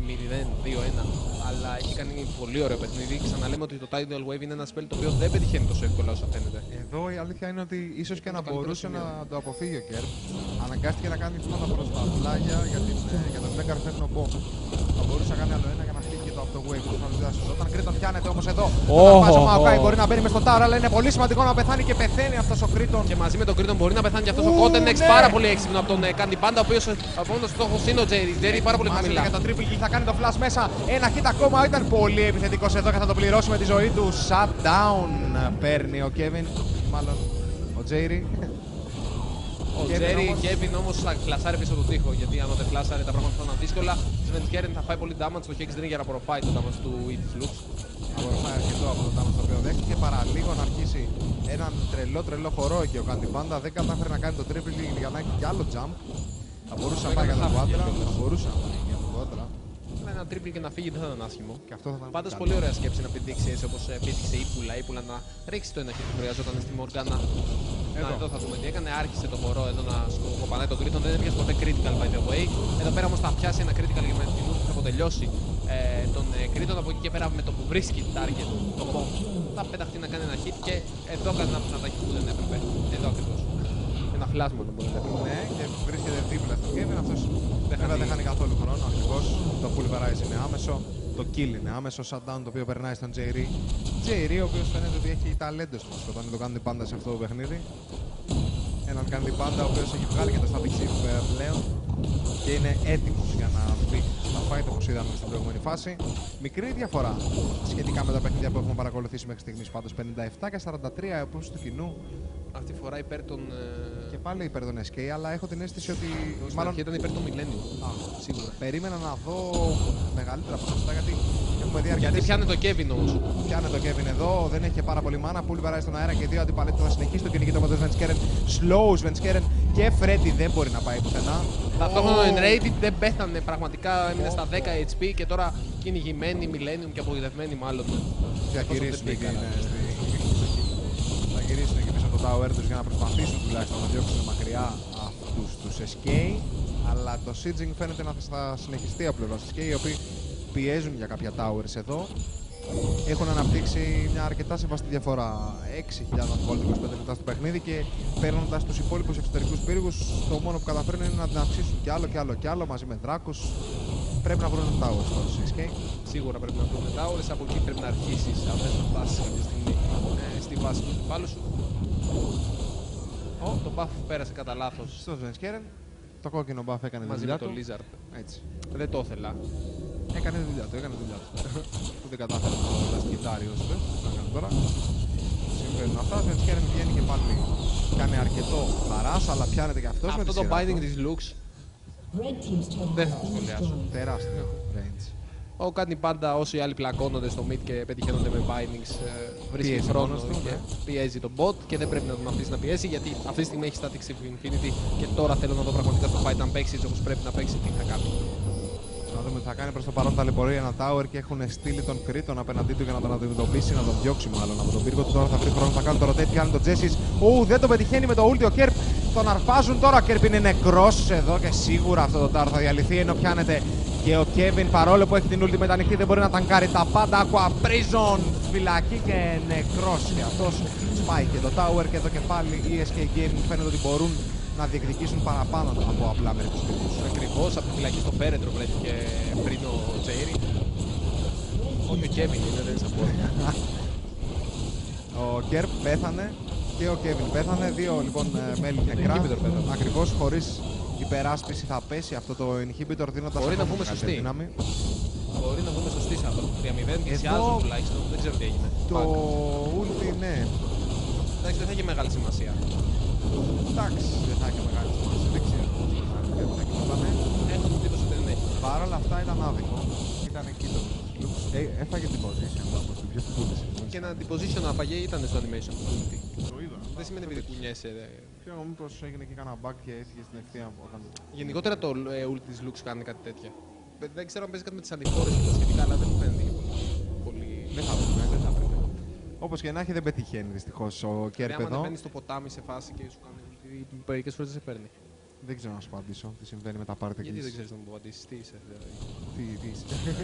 0-2-1, αλλά έχει κάνει πολύ ωραίο παιχνίδι. Ξαναλέμε ότι το Tidal Wave είναι ένα spell το οποίο δεν πετυχαίνει τόσο εύκολα όσο φαίνεται. Εδώ η αλήθεια είναι ότι ίσως και να μπορούσε να το αποφύγει ο Kerb. Αναγκάστηκε να κάνει βήματα προς τα πλάγια για τον Mega Inferno Bomb. Θα μπορούσε να κάνει άλλο ένα για να φύγει το από το Wave. Όταν Κρήτον πιάνεται όμως εδώ, ο Maokai μπορεί να μπαίνει μες στο Tower, αλλά είναι πολύ σημαντικό να πεθάνει και πεθαίνει αυτός ο Κρήτον. Και μαζί με τον Κρήτον μπορεί να πεθάνει και αυτός ο Codenex, ναι. Πάρα πολύ έξυπνο από τον Candy Panda, ο οποίος απόμενος στόχος είναι ο Jerry πάρα πολύ χαμηλά. Και το Triple Kill θα κάνει το flash μέσα. Ένα hit ακόμα, ήταν πολύ επιθετικός εδώ και θα το πληρώσει με τη ζωή του. Shutdown παίρνει ο Kevin, μάλλον ο Jerry. Ο Kevin όμως θα φλασάρει πίσω από τον τοίχο, γιατί άμα δεν φλασάρει τα πράγματα θα είναι δύσκολα. Svenskeren θα φάει πολύ damage στο Hex Drink για να απορροφάει το damage του Eat Flux. Απορροφάει αρκετό από το damage το οποίο δέχτηκε, παραλίγο να αρχίσει έναν τρελό χορό και ο Candy Panda δεν κατάφερε να κάνει το triple για να έχει κι άλλο jump. Θα μπορούσε να πάει για τον Quadra, θα μπορούσε να πάει για τον Quadra. Ένα triple και να φύγει δεν θα ήταν άσχημο. Και αυτό θα ήταν πάντως πολύ ωραία σκέψη να πηδήξει έτσι όπως πήδηξε η Ύπουλα να ρίξει το ένα χέρι που χρειαζόταν στη Morgana. Εδώ θα δούμε τι έκανε, άρχισε το χορό εδώ να σκοπανάει τον Κρήτον, δεν έπιασε ποτέ critical by the way. Εδώ πέρα όμως θα πιάσει ένα critical για την ούλη θα αποτελειώσει τον Κρήτον. Από εκεί και πέρα με το που βρίσκει target το bomb θα πεταχτεί να κάνει ένα hit και εδώ κάνει ένα ψανατάκι που δεν έπρεπε. Εδώ ακριβώς. Ένα φλάσμα το μπορεί να πει. Ναι, και βρίσκεται δίπλα στο Kevin, αυτός δεν χάνει καθόλου χρόνο ακριβώς. Το pulverize είναι άμεσο, το kill είναι άμεσο, shutdown το οποίο περνάει στον J.R. J.R. ο οποίος φαίνεται ότι έχει ταλέντο στο να σκοτώνει το Candy Panda σε αυτό το παιχνίδι. Έναν Candy Panda ο οποίος έχει βγάλει και το static shift πλέον και είναι έτοιμος για να μπει στα fight όπως είδαμε στην προηγούμενη φάση. Μικρή διαφορά σχετικά με τα παιχνίδια που έχουμε παρακολουθήσει μέχρι στιγμής, πάντως 57 και 43 επόμενος του κοινού. Αυτή τη φορά υπέρ των. Και πάλι υπέρ των SK, αλλά έχω την αίσθηση ότι. Μάλλον ήταν υπέρ των Millennium. Σίγουρα. Περίμενα να δω μεγαλύτερα ποσοστά γιατί Έχουμε δει Γιατί αρκετές. πιάνε το Kevin όμως. Πιάνε το Kevin εδώ, δεν έχει και πάρα πολύ μάνα. Πούλη περάσει στον αέρα και δύο αντιπαλέτες θα συνεχίσει το κυνηγητό με τον Σβενσκέρεν. Slow Σβενσκέρεν και Freddy δεν μπορεί να πάει πουθενά. Ταυτόχρονα ο Enrated δεν πέθανε, πραγματικά έμεινε στα 10 HP και τώρα κυνηγημένοι, Millennium και απογοητευμένοι μάλλον. Θα Εφόσον γυρίσουν δεν εκεί, πήγαν. ναι, θα γυρίσουν εκεί πίσω από το tower τους για να προσπαθήσουν τουλάχιστον να διώξουν μακριά αυτούς τους SK. Αλλά το sieging φαίνεται να θα συνεχιστεί από πλευράς SK, οι οποίοι πιέζουν για κάποια towers εδώ. Έχουν αναπτύξει μια αρκετά σεβαστή διαφορά. 6.000 gold 25 λεπτά στο παιχνίδι και παίρνοντας τους υπόλοιπους εξωτερικούς πύργους, το μόνο που καταφέρνουν είναι να την αυξήσουν κι άλλο κι άλλο κι άλλο μαζί με δράκους. Πρέπει να βρουν towers τώρα στο SK. Σίγουρα πρέπει να βρούμε towers, από εκεί πρέπει να αρχίσεις αν θες να φτάσεις κάποια στιγμή στη βάση του αντιπάλου σου. Το buff πέρασε κατά λάθος Στο Σβενσκέρεν, το κόκκινο buff έκανε τη μαζί δουλειά με το του. Lizard. Έτσι. Δεν το ήθελα. Έκανε τη δουλειά του, έκανε τη δουλειά του. Που δεν κατάφερε το Λασκιντάριο σου, να κάνει τώρα. Συμβαίνουν αυτά, ο Σβενσκέρεν βγαίνει και πάλι κάνει αρκετό χαράς, αλλά πιάνεται και αυτός με τη Αυτό το σειρά binding του. της Lux Red team's turret δεν has θα το been σχολιάσω. destroyed. Τεράστιο range. Κάνει πάντα όσοι άλλοι πλακώνονται στο mid και πετυχαίνονται με bindings, βρίσκει Πιέζει χρόνο μόνος του, και ναι. πιέζει τον bot και δεν πρέπει να τον αφήσει να πιέσει γιατί αυτή τη στιγμή έχει static shift infinity και τώρα θέλω να δω πραγματικά στο fight αν παίξει έτσι όπως πρέπει να παίξει τι θα κάνει. Να δούμε τι θα κάνει. Προς το παρόν ταλαιπωρεί ένα tower και έχουν στείλει τον Κρήτον απέναντί του για να τον αντιμετωπίσει, να τον διώξει μάλλον από τον πύργο του. Τώρα θα βρει χρόνο, θα κάνει το rotate, πιάνει τον Jessis. Δεν τον πετυχαίνει με το ulti ο Kerp. Τον αρπάζουν τώρα. Ο Kerp είναι νεκρός εδώ και σίγουρα αυτό το tower θα διαλυθεί ενώ πιάνεται και ο Kevin παρόλο που έχει την ulti μετανοιχτή δεν μπορεί να ταγκάρει τα πάντα. Aqua Prison φυλακή και νεκρός και αυτός σπάει και το tower και εδώ και πάλι οι SK Gaming φαίνεται ότι μπορούν να διεκδικήσουν παραπάνω από απλά μερικούς πύργους. Ακριβώς από τη φυλακή στο πέρετρο βρέθηκε πριν ο Τζέιρι. Όχι ο Kevin είναι, δεν είναι σαν πόρτα. Ο Κέρπ πέθανε και ο Κέβιν πέθανε. Δύο λοιπόν μέλη νεκρά. inhibitor πέθανε. Ακριβώς χωρίς υπεράσπιση θα πέσει αυτό το inhibitor δίνοντας Μπορεί να ακόμα πούμε μεγαλύτερη σωστή. δύναμη. Μπορεί να βγούμε σωστή σε αυτό το 3-0, πλησιάζουν τουλάχιστον, δεν ξέρω τι έγινε. Το Fuck. ulti ναι. Εντάξει, δεν θα έχει μεγάλη σημασία. Εντάξει, δεν θα έχει μεγάλη σημασία. Δεν ξέρω. Δεν θα γινότανε. Έχω την εντύπωση ότι δεν έχει. Παρ' όλα αυτά ήταν άδικο. Ήταν εκεί το Lux. Έφαγε την position όπως την πιο πούλησε. Και ένα deposition αφαγέ ήταν στο animation του ulti. Το είδα. Δεν σημαίνει επειδή κουνιέσαι. Πιο μήπως έγινε και κανένα bug και έφυγε στην ευθεία όταν... Γενικότερα το ulti της Lux κάνει κάτι τέτοια. Δεν ξέρω αν παίζει κάτι με τις ανηφόρες και τα σχετικά, αλλά δεν μου φαίνεται και πολύ. Δεν θα έπρεπε, δεν θα έπρεπε. Όπως και να έχει δεν πετυχαίνει δυστυχώς ο Κέρπ Άμα εδώ. ανεβαίνει στο ποτάμι σε φάση και σου κάνει ulti, μερικές φορές δεν σε παίρνει. Δεν ξέρω να σου απαντήσω τι συμβαίνει με τα πάρτε Γιατί δεν ξέρεις να μου απαντήσεις, τι είσαι. Δηλαδή. Τι είσαι.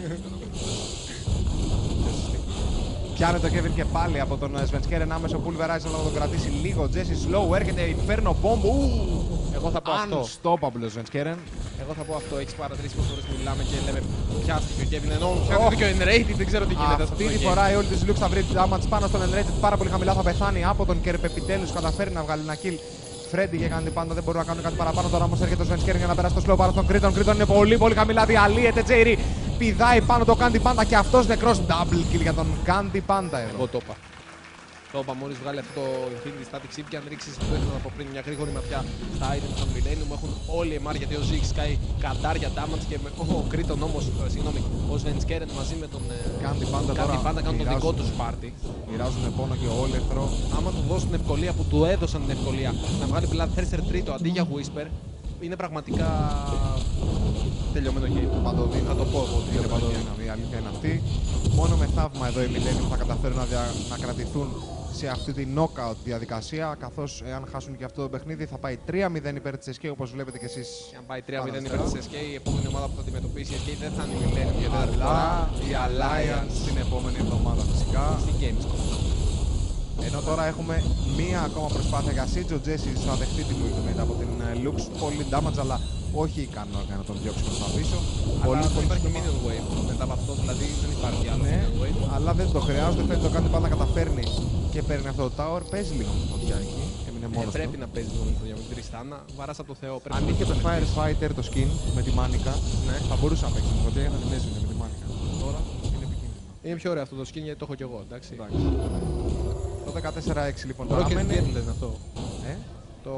Πιάνε το Kevin και πάλι από τον Σβενσκέρεν άμεσο pulverizer να τον κρατήσει λίγο. Jesse slow, έρχεται Inferno Bomb. Εγώ θα πω αυτό. Unstoppable ο Σβενσκέρεν. Εγώ θα πω αυτό. Έχεις παρατηρήσει πόσες φορές μιλάμε και λέμε πιάστηκε ο Kevin ενώ πιάστηκε και ο Enrated, δεν ξέρω τι γίνεται. Αυτή τη φορά η όλη της Lux θα βρει damage πάνω στον Enrated πάρα πολύ χαμηλά. Θα πεθάνει από τον Kerp. Επιτέλους καταφέρει να βγάλει ένα kill. Freddy και κάνει πάντα, δεν μπορούν να κάνουν κάτι παραπάνω. Τώρα όμως έρχεται ο Σβενσκέρεν για να περάσει το slow πάνω στον Κρήτον. Κρήτον είναι πολύ πολύ χαμηλά. Διαλύεται Τζέιρι. Πηδάει πάνω το Candy Panda και αυτός νεκρός. Double kill για τον Candy Panda εδώ. Εγώ το είπα. Το είπα μόλις βγάλει αυτό το Infinity Static Shift και αν ρίξεις που ήθελα από πριν μια γρήγορη ματιά στα items των Millennium έχουν όλοι MR γιατί ο Ziggs σκάει καντάρια damage και με, ο Κρήτον όμως, συγγνώμη, ο Svenskeren μαζί με τον Candy Panda Candy τώρα Panda κάνουν το δικό μοιράζουν- τους πάρτι. Μοιράζουν πόνο και όλεθρο. Άμα του δώσουν ευκολία που του έδωσαν την ευκολία να βγάλει Bloodthirster τρίτο αντί για Whisper, είναι πραγματικά τελειωμένο game. Παντοδύναμη. Θα το πω εγώ. Είναι παντοδύναμη, η αλήθεια είναι αυτή. Μόνο με θαύμα εδώ οι Millennium θα καταφέρουν να κρατηθούν σε αυτή τη knockout διαδικασία. Καθώς εάν χάσουν και αυτό το παιχνίδι θα πάει 3-0 υπέρ της SK όπως βλέπετε και εσείς. Και αν πάει 3-0 πάνω υπέρ αριστερά. της SK, η επόμενη ομάδα που θα αντιμετωπίσει η SK δεν θα είναι η Millennium για τέταρτη φορά. Αλλά η Alliance την επόμενη εβδομάδα φυσικά. Στη Gamescom. Ενώ τώρα έχουμε μία ακόμα προσπάθεια για Siege. Ο Jesse θα δεχτεί την ultimate από την Lux. Πολύ damage, αλλά όχι ικανό για να τον διώξει προς τα πίσω. Πολύ, πολύ υπάρχει σύντομα. minion wave. Μετά από αυτό δηλαδή δεν υπάρχει άλλο Ναι, minion wave. αλλά δεν το χρειάζεται. Φαίνεται το κάνει πάντα να καταφέρνει και παίρνει αυτό το tower. Παίζει λίγο με φωτιά εκεί. Έμεινε μόνος του. Πρέπει να παίζει λίγο με το Τριστάνα. Βαράς από το Θεό. Πρέπει Αν να είχε το το Firefighter το skin με τη μάνικα, Ναι. θα μπορούσε να παίξει με φωτιά για να την έζηνε με τη μάνικα. Τώρα είναι επικίνδυνο. Είναι πιο ωραίο αυτό το skin γιατί το έχω κι εγώ. Εντάξει. Εντάξει. Το 14-6 λοιπόν τώρα Rocket μένει. Gauntlet είναι αυτό. Το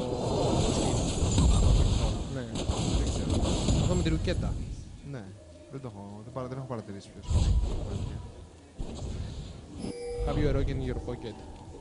skin. Ναι. Δεν ξέρω. Αυτό με τη ρουκέτα. Ναι. Δεν έχω παρατηρήσει ποιος. Have you a rock in your pocket?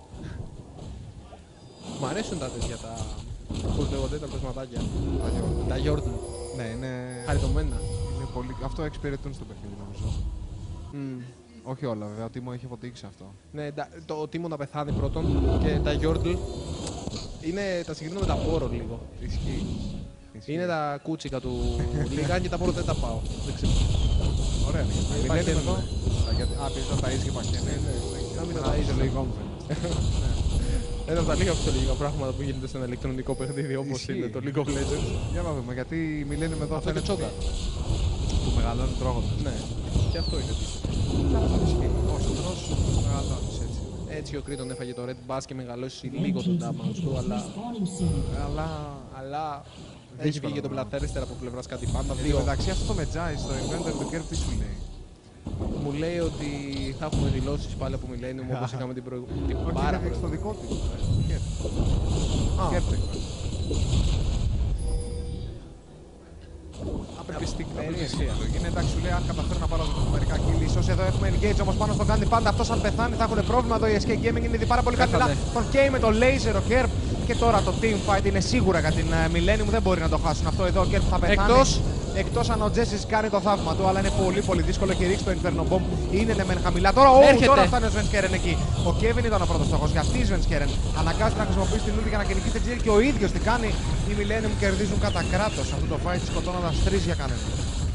Μ' αρέσουν τα τέτοια τα... πώς λέγονται τα πλασματάκια. Τα Jordan. Ναι, είναι... Χαριτωμένα. είναι πολύ... Αυτό εξυπηρετούν στο παιχνίδι νομίζω. Όχι όλα βέβαια, ο Τίμο έχει αποδείξει αυτό. Ναι, το Τίμο να πεθάνει πρώτον και τα Jordan είναι τα συγκρίνω με τα Πόρο λίγο. Ισχύει. Είναι τα κούτσικα του Λίγαν και τα Πόρο δεν τα πάω. Δεν ξέρω. Ωραία, ναι. Υπάρχει Μιλένιουμ εδώ. Α, πήγες να ταΐζεις και παχαίνει. Να μην τα ταΐζεις ταΐζω. λογικό μου φαίνεται. Ένα από τα λίγα φυσιολογικά πράγματα που γίνεται σε ένα ηλεκτρονικό παιχνίδι όπως Ισχύει. είναι το League of Legends. Για να δούμε, γιατί η Millennium εδώ Αυτό είναι φαίνεται τσόκα. που μεγαλώνει τρώγοντας. Ναι, και αυτό είναι. Αυτό ισχύει. Όσο τρως, μεγαλώνεις έτσι. Έτσι ο Κρήτον έφαγε το Red Bass και μεγαλώσει λίγο τον damage του, Spawning soon. Αλλά έχει δύσκολο βγει και το πράγμα. Bloodthirster από πλευράς κάτι πάντα. Εν τω Δύο. μεταξύ αυτό το Medjay στο inventor του Kerb τι σου λέει. Μου λέει ότι θα έχουμε δηλώσεις πάλι από Millennium όπως είχαμε την προηγούμενη. Όχι, Πάρα είναι στο πολύ. δικό του. Α, Kerb. απελπιστία. Είναι εντάξει, σου λέει αν καταφέρω να πάρω μερικά kills. Ίσως εδώ έχουμε engage όμως πάνω στον Candy Panda. Αυτός αν πεθάνει θα έχουν πρόβλημα εδώ. Η SK Gaming είναι ήδη πάρα πολύ Πέθανε. καλά. Τον καίει με το laser ο Kerb. Και τώρα το team fight είναι σίγουρα για την Millennium. Δεν μπορεί να το χάσουν αυτό εδώ. Ο Kerb θα πεθάνει. Εκτός αν ο Jessis κάνει το θαύμα του, αλλά είναι πολύ πολύ δύσκολο και ρίξει το Inferno Bomb. Είναι ναι μεν χαμηλά. Τώρα, Έρχεται. τώρα φτάνει ο Svenskeren εκεί. Ο Kevin ήταν ο πρώτος στόχος. Και αυτή η Svenskeren αναγκάζεται να χρησιμοποιήσει την ούλτη για να κυνηγήσει. Δεν ξέρει και ο ίδιος τι κάνει. Οι Millennium κερδίζουν κατά κράτος αυτό το fight, σκοτώνοντας 3 για κανέναν.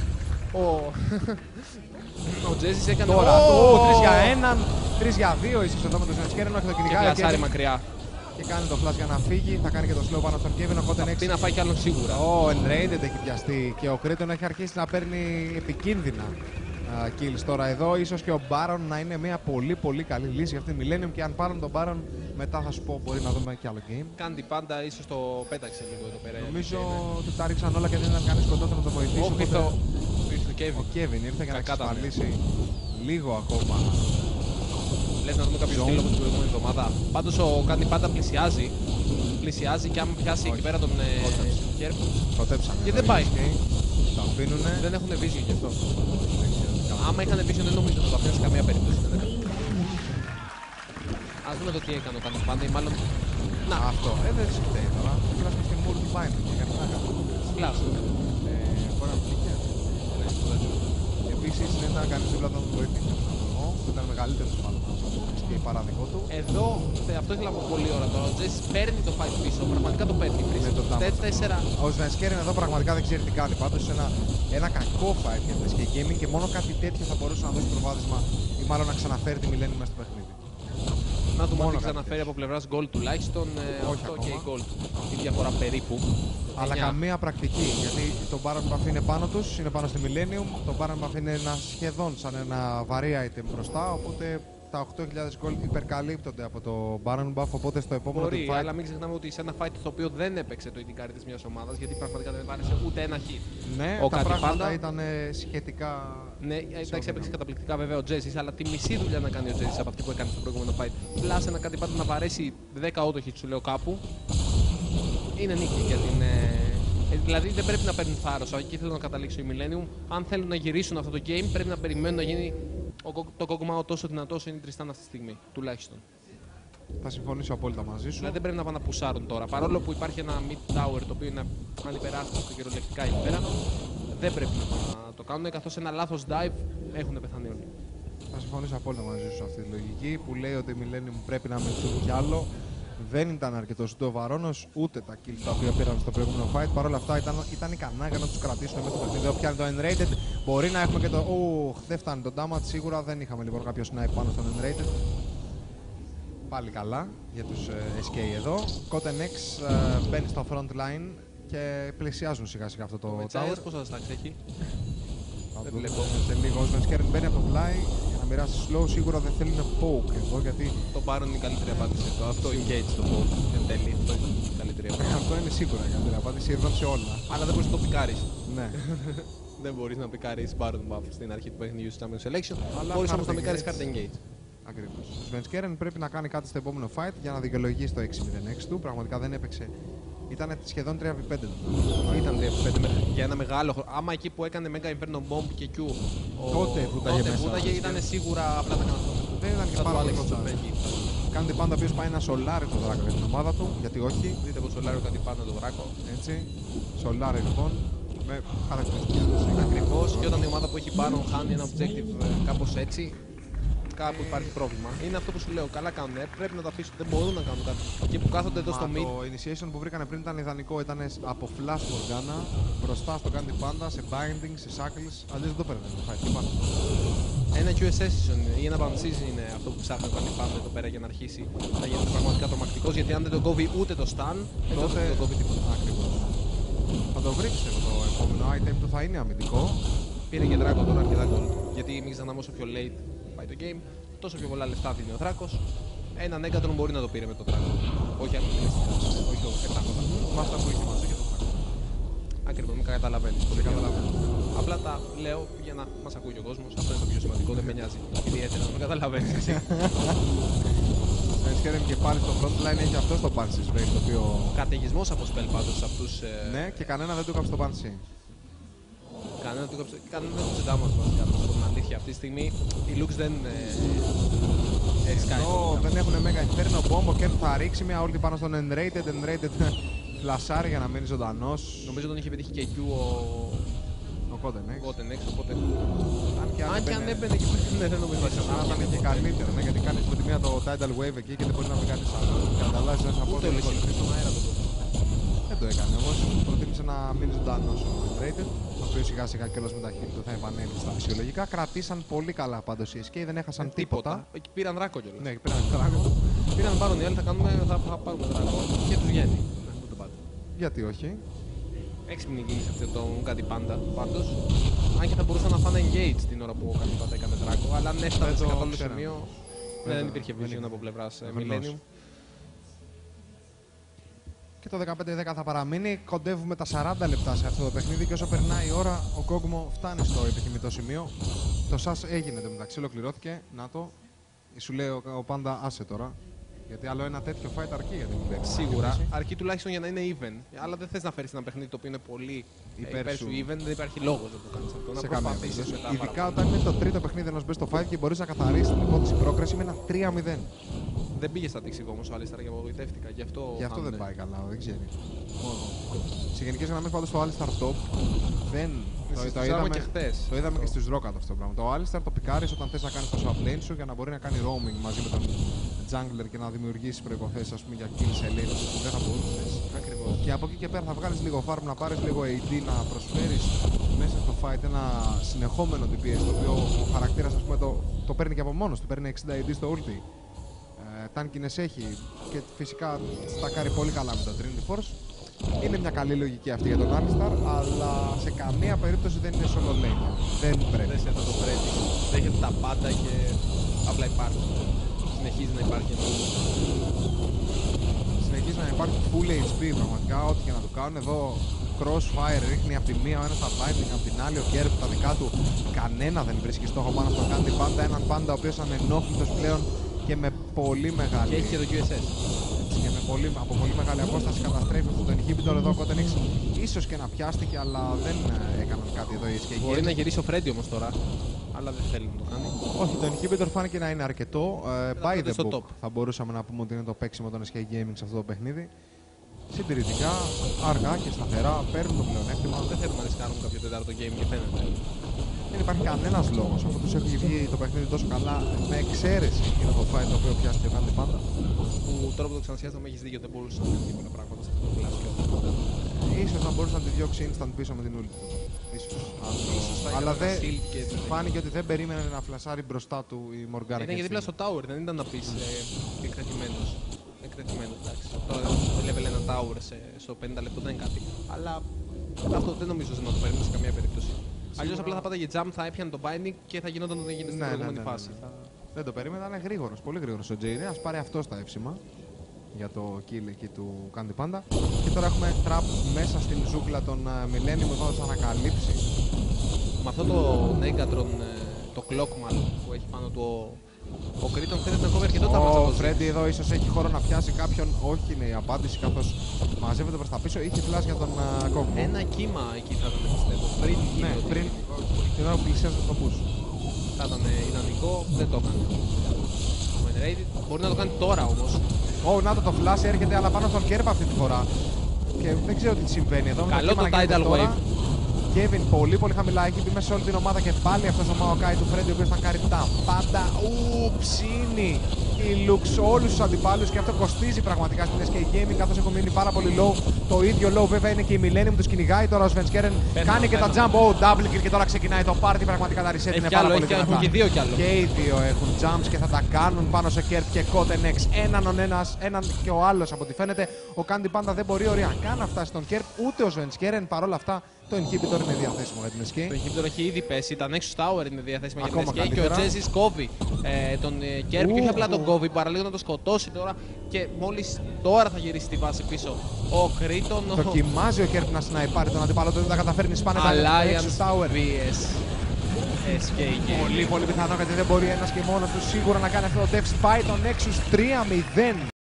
Ο Τζέσις έκανε Τώρα, Ω! 3 για 1, 3 για 2 ίσως εδώ με τον Svenskeren. Όχι, το Και κυνηγάει ο πλασάρει Kevin μακριά. και κάνει το flash για να φύγει. Θα κάνει και το slow πάνω στον Kevin. Οπότε Αυτή να φάει κι άλλον σίγουρα. ο Enraided έχει πιαστεί και ο Κρήτον έχει αρχίσει να παίρνει επικίνδυνα kills τώρα εδώ. Ίσως και ο Baron να είναι μια πολύ πολύ καλή λύση για αυτή τη Millennium και αν πάρουν τον Baron μετά θα σου πω μπορεί να δούμε και άλλο game. Κάντι πάντα ίσως το πέταξε λίγο εδώ πέρα. Νομίζω ότι τα ρίξαν όλα και δεν ήταν κανείς κοντά να το βοηθήσει. Όχι, οπότε ήρθε ο ο Kevin. Kevin ήρθε για να Κακά τα εξασφαλίσει λίγο ακόμα. Λες να δούμε κάποιο Zone. στήλο από την προηγούμενη εβδομάδα. Πάντως ο Κάντι πάντα πλησιάζει. Πλησιάζει και άμα πιάσει εκεί Όχι. πέρα τον Κότεψε. Kerb. Προτέψανε. Και εδώ δεν οι πάει. SK. Τα αφήνουνε. Δεν έχουν vision γι' αυτό. Δεν ξέρω τι κάνουν. Άμα είχαν vision δεν νομίζω ότι θα το αφήνουν σε καμία περίπτωση. Ας δούμε το τι έκανε ο Κάντι πάντα ή μάλλον. Να, Αυτό. Δεν σου φταίει τώρα. Τουλάχιστον στη Moore του πάει και κάτι να κάνει. κλάσ. Μπορεί να βγήκε. Επίσης δεν ήταν κανείς δίπλα να τον βοηθήσει. Που ήταν μεγαλύτερος μάλλον και παράδειγμα του. Εδώ, αυτό ήθελα να πω πολύ ώρα τώρα. Ο Τζέσις παίρνει το fight πίσω, πραγματικά το παίρνει. Με το Στα 4. Ο Svenskeren εδώ πραγματικά δεν ξέρει τι κάνει. Πάντως ένα κακό fight για την SK Gaming και μόνο κάτι τέτοιο θα μπορούσε να δώσει προβάδισμα ή μάλλον να ξαναφέρει τη Millennium μέσα στο παιχνίδι. Να δούμε Μόνο αν κάτι ξαναφέρει από πλευράς gold τουλάχιστον. Όχι 8 και ακόμα. gold. Η διαφορά περίπου. Αλλά 9. καμία πρακτική. Γιατί το Baron Buff είναι πάνω τους, είναι πάνω στη Millennium. Το Baron Buff είναι ένα σχεδόν σαν ένα βαρύ item μπροστά. Οπότε τα 8.000 gold υπερκαλύπτονται από το Baron Buff. Οπότε στο επόμενο Μπορεί, του fight. αλλά μην ξεχνάμε ότι σε ένα fight στο οποίο δεν έπαιξε το ειδικάρι της μιας ομάδας, γιατί πραγματικά δεν βάρεσε ούτε ένα hit. Ναι, Ο τα Κάτι πράγματα Πάντα. ήταν σχετικά. Ναι, εντάξει, ισόβια. έπαιξε καταπληκτικά βέβαια ο Τζέσις, αλλά τη μισή δουλειά να κάνει ο Τζέσις από αυτή που έκανε στο προηγούμενο fight. Πλάσε ένα κάτι πάντα να βαρέσει 10 auto hits, σου λέω κάπου. Είναι νίκη για την. Δηλαδή δεν πρέπει να παίρνουν θάρρος. Εκεί θέλω να καταλήξω η Millennium. Αν θέλουν να γυρίσουν αυτό το game, πρέπει να περιμένουν να γίνει το κόκκομα τόσο δυνατό όσο είναι η Τριστάν αυτή τη στιγμή. Τουλάχιστον. Θα συμφωνήσω απόλυτα μαζί σου. Δηλαδή δεν πρέπει να πάνε να πουσάρουν τώρα. Παρόλο που υπάρχει ένα mid tower το οποίο είναι ανυπεράσπιστο κυριολεκτικά εκεί πέρα, δεν πρέπει να πάνε να το κάνουν καθώς ένα λάθος dive έχουν πεθάνει όλοι. Θα συμφωνήσω απόλυτα μαζί σου σε αυτή τη λογική που λέει ότι οι Millennium πρέπει να μεθούν κι άλλο. Δεν ήταν αρκετό ούτε ο Βαρόνος ούτε τα kills τα οποία πήραν στο προηγούμενο fight. Παρ' όλα αυτά ήταν ικανά για να τους κρατήσουν μέσα στο παιχνίδι. Πιάνει το Enraided. Μπορεί να έχουμε και το. Δεν φτάνει το damage. Σίγουρα δεν είχαμε λοιπόν κάποιο snipe πάνω στον Enraided. Πάλι καλά για τους SK εδώ. Cotton X μπαίνει στο front line και πλησιάζουν σιγά σιγά αυτό το Ο tower. Μετσάιας πόσα stacks έχει. Θα Δεν δούμε βλέπω. σε λίγο. Ο Svenskeren μπαίνει από το πλάι για να μοιράσει slow. Σίγουρα δεν θέλει να poke εδώ γιατί Το πάρουν η καλύτερη απάντηση εδώ. Αυτό engage το πω. Εν τέλει, αυτό είναι η καλύτερη απάντηση. αυτό είναι σίγουρα η καλύτερη απάντηση. Ήρθαν σε όλα. Αλλά δεν μπορείς να το πικάρεις. Ναι. Δεν μπορείς να πικάρεις Baron Buff στην αρχή του παιχνιδιού στο Champion Selection. Αλλά Μπορείς hard όμως να πικάρεις engage. hard engage. Ακριβώς. Ο Svenskeren πρέπει να κάνει κάτι στο επόμενο fight για να δικαιολογήσει το 6-0-6 του. Πραγματικά δεν έπαιξε Ήταν σχεδόν 3v5. Ήταν 5 για ένα μεγάλο χρόνο. Άμα εκεί που έκανε Mega Inferno Bomb και Q. Τότε βούταγε μέσα. Βούταγε, ήταν σίγουρα απλά τα κανένα. Δεν ήταν και πάρα πολύ κοντά. Κάνει την πάντα ο οποίος πάει να σολάρει το δράκο για την ομάδα του, γιατί όχι. Δείτε πως σολάρει κάτι πάντα το δράκο. Έτσι. Σολάρει λοιπόν με χαρακτηριστική ένταση. Ακριβώς, και όταν η ομάδα που έχει πάνω χάνει ένα objective κάπως έτσι, κάπου υπάρχει πρόβλημα. Είναι αυτό που σου λέω. Καλά κάνουν. Πρέπει να το αφήσουν. Δεν μπορούν να κάνουν κάτι. Και που κάθονται εδώ στο mid. Το initiation που βρήκανε πριν ήταν ιδανικό. Ήταν από flash Morgana μπροστά στο Candy Panda, σε binding, σε shackles. Αλλιώς δεν το παίρνουν. Ένα Q Assassin ή ένα Bounce είναι αυτό που ψάχνει ο Candy Panda εδώ πέρα για να αρχίσει να γίνεται πραγματικά τρομακτικός. Γιατί αν δεν τον κόβει ούτε το stun, τότε δεν τον κόβει τίποτα. Ακριβώς. Θα το βρει πιστεύω το επόμενο item που θα είναι αμυντικό. Πήρε και δράκο τώρα αρκετά gold. Γιατί μην ξεχνάμε όσο πιο late πάει το game, τόσο πιο πολλά λεφτά δίνει ο δράκος. Ένα Negatron μπορεί να το πήρε με τον δράκο. Όχι αποκλειστικά. Όχι το 700. Με αυτά που είχε μαζί και το δράκο. Ακριβώς, με καταλαβαίνεις. Πολύ καταλαβαίνεις. Απλά τα λέω για να μας ακούει και ο κόσμος. Αυτό είναι το πιο σημαντικό. Δεν με νοιάζει ιδιαίτερα να με καταλαβαίνεις εσύ. Σκέρεμ και πάλι στο front line έχει αυτό στο Banshee Spray, το οποίο... Καταιγισμός από spell πάντως σε αυτούς. Ναι, και κανένα δεν του έκαψε το Banshee. Κανένα δεν το ζητάμε βασικά, να πω την αλήθεια. Αυτή τη στιγμή οι Lux δεν σκάει. Δεν έχουν Mega Inferno Bomb, ο Kern θα ρίξει μια ulti πάνω στον Enrated φλασάρει για να μείνει ζωντανός. Νομίζω τον είχε πετύχει και Q ο Gotenex, οπότε... Αν και αν έμπαινε εκεί πέρα, δεν νομίζω να θα ήταν και καλύτερο, ναι, γιατί κάνεις με τη μία το Tidal Wave εκεί και δεν μπορεί να βρει κάτι άλλο. Καταλάβεις ένας από ούτε ολοκληρωθεί στον αέρα τον κόσμο. Δεν το έκανε όμως, προτίμησε να μείνει ζωντανός ο Enrated, ο οποίος σιγά σιγά κιόλας με τα χείλη του θα επανέλθει στα φυσιολογικά. Κρατήσαν πολύ καλά πάντως οι SK, δεν έχασαν τίποτα. Εκεί πήραν δράκο κιόλας. Ναι, πήραν δράκο. Πήραν πάρουν οι άλλοι, θα πάρουμε δράκο και τους βγαίνει. Γιατί όχι. Έξυπνη κίνηση αυτή το Candy Panda πάντως. Αν και θα μπορούσαν να φάνε engage την ώρα που ο Candy Panda έκανε δράκο, αλλά αν έφτανε σε καθόλου σημείο δεν υπήρχε vision από πλευράς Millennium. Και το 15-10 θα παραμείνει. Κοντεύουμε τα 40 λεπτά σε αυτό το παιχνίδι και όσο περνάει η ώρα ο Kog'Maw φτάνει στο επιθυμητό σημείο. Το SAS έγινε το μεταξύ, ολοκληρώθηκε. Να το. Σου λέει ο Panda άσε τώρα. Γιατί άλλο ένα τέτοιο fight αρκεί για την πλέον. Σίγουρα. Αρκεί τουλάχιστον για να είναι even. Αλλά δεν θες να φέρεις ένα παιχνίδι το οποίο είναι πολύ υπέρ σου even. Δεν υπάρχει λόγος να το κάνεις αυτό. Να προσπαθήσεις μετά. Ειδικά όταν είναι το τρίτο παιχνίδι ενός best of 5 και μπορείς να καθαρίσεις την υπόθεση πρόκριση με ένα 3-0. Δεν πήγε στα τύξικο όμως ο Alistar και απογοητεύτηκα. Γι' αυτό δεν πάει καλά, δεν ξέρει. Σε γενικές γραμμές πάντως το Alistar top δεν. Το είδαμε και στις Rocket αυτό το πράγμα. Το Alistar το πικάρεις όταν θες να κάνεις το swap lane σου για να μπορεί να κάνει roaming μαζί με τον jungler και να δημιουργήσει προϋποθέσεις ας πούμε, για kills σε lanes που δεν θα μπορούσες. Ακριβώς. Και από εκεί και πέρα θα βγάλεις λίγο farm, να πάρεις λίγο AD, να προσφέρεις μέσα στο fight ένα συνεχόμενο DPS το οποίο ο χαρακτήρας ας πούμε, το παίρνει και από μόνος του, παίρνει 60 AD στο ulti. Τάνκινες έχει και φυσικά στακάρει πολύ καλά με το Trinity Force. Είναι μια καλή λογική αυτή για τον Alistar, αλλά σε καμία περίπτωση δεν είναι solo lane. Δεν πρέπει. Δεν το πρέπει. Δέχεται τα πάντα και απλά υπάρχει. Συνεχίζει να υπάρχει. Συνεχίζει να υπάρχει full HP πραγματικά, ό,τι και να το κάνουν. Εδώ crossfire ρίχνει από τη μία, ο ένας τα binding, από την άλλη ο Kerb τα δικά του. Κανένα δεν βρίσκει στόχο πάνω στο Candy Panda. Έναν Panda ο οποίος ανενόχλητος πλέον και με πολύ μεγάλη. Και έχει και το QSS. Και από πολύ μεγάλη απόσταση καταστρέφει αυτό το inhibitor εδώ. Gotenex ίσως και να πιάστηκε, αλλά δεν έκαναν κάτι εδώ οι SK. Μπορεί να γυρίσει ο Freddy όμως τώρα, αλλά δεν θέλει να το κάνει. Όχι, το inhibitor φάνηκε να είναι αρκετό. By the book top. θα μπορούσαμε να πούμε ότι είναι το παίξιμο των SK Gaming σε αυτό το παιχνίδι. Συντηρητικά, αργά και σταθερά παίρνουν το πλεονέκτημα. Δεν θέλουμε να ρισκάρουμε κάποιο τετάρτο game και φαίνεται. Δεν υπάρχει κανένας λόγος αφού τους έχει βγει το παιχνίδι τόσο καλά, με εξαίρεση είναι το fight το οποίο πιάστηκε ο Candy Panda. Που τώρα που το ξανασιάζαμε έχεις δίκιο, δεν μπορούσε να κάνει τίποτα πράγματα σε αυτό το κλάσιο. Ίσως να μπορούσε να τη διώξει instant πίσω με την ούλτη. Ίσως. Αλλά δεν φάνηκε ότι δεν περίμενε να φλασάρει μπροστά του η Morgana. Ήταν και δίπλα στο tower, δεν ήταν να πεις εκκρατημένος. Εκκρατημένος, εντάξει. Τώρα δεν level ένα tower στο 50 λεπτό δεν είναι κάτι. Αλλά αυτό δεν νομίζω να το περίμενε σε καμία περίπτωση. Αλλιώς απλά θα πάταγε jump, θα έπιανε το binding και θα γινόταν όταν έγινε στην προηγούμενη φάση. Δεν το περίμενα, ήταν γρήγορος, πολύ γρήγορος ο Jayre. Ας πάρει αυτό στα εύσημα για το kill εκεί του Candy Panda. Και τώρα έχουμε trap μέσα στην ζούγκλα των Millennium, εδώ θα τους ανακαλύψει. Με αυτό το Negatron, το clock μάλλον που έχει πάνω του Ο Κρήτον φαίνεται να κόβει αρκετό τα Ο μάτσα. Φρέντι εδώ ίσως έχει χώρο να πιάσει κάποιον. Όχι είναι η απάντηση, καθώς μαζεύεται προς τα πίσω. Είχε φλάς για τον Κόκκο. Ένα κύμα εκεί θα ήταν, πιστεύω. Πριν γίνει Ναι, το πριν τύπο. την ώρα που πλησίαζε το push. Θα ήταν ιδανικό, δεν το έκανε. Ο Enrated μπορεί να το κάνει τώρα όμως. Ω, να το flash έρχεται, αλλά πάνω στον Κέρπ αυτή τη φορά. Και δεν ξέρω τι συμβαίνει εδώ. με Καλό κύμα το να γίνεται Tidal τώρα. Wave. Kevin πολύ πολύ χαμηλά, έχει μπει μέσα σε όλη την ομάδα και πάλι αυτός ο Maokai του Freddy ο οποίος θα κάνει τα πάντα. Ψήνει η Lux όλους τους αντιπάλους και αυτό κοστίζει πραγματικά στην SK Gaming καθώς έχουν μείνει πάρα πολύ low. Το ίδιο low βέβαια είναι και η Millennium, τους κυνηγάει τώρα ο Svenskeren, κάνει και τα jump, double kill και τώρα ξεκινάει το party, πραγματικά τα reset είναι πάρα πολύ δυνατά. Έχουν και δύο κι άλλο. Και οι δύο έχουν jumps και θα τα κάνουν πάνω σε Kerp και Kotenex. Έναν και ο άλλος από ό,τι φαίνεται. Ο Candy Panda δεν μπορεί καν να φτάσει στον Kerp, ούτε ο Svenskeren. Παρόλα αυτά το Inhibitor είναι διαθέσιμο για την SK. Το Inhibitor έχει ήδη πέσει, τα Nexus Tower είναι διαθέσιμα για την Ακόμα SK και ο καλύτερα. Jezis κόβει τον Kerp και όχι απλά τον κόβει, παραλίγο να το σκοτώσει τώρα και μόλις τώρα θα γυρίσει τη βάση πίσω ο Κρήτον. Δοκιμάζει ο Kerp να σναϊπάρει τον αντίπαλο του, δεν τα καταφέρνει σπάνε τα Alliance Nexus Tower. vs SK Gaming. Πολύ πολύ πιθανό γιατί δεν μπορεί ένας και μόνος του σίγουρα να κάνει αυτό το Death Spy. Το Nexus 3-0.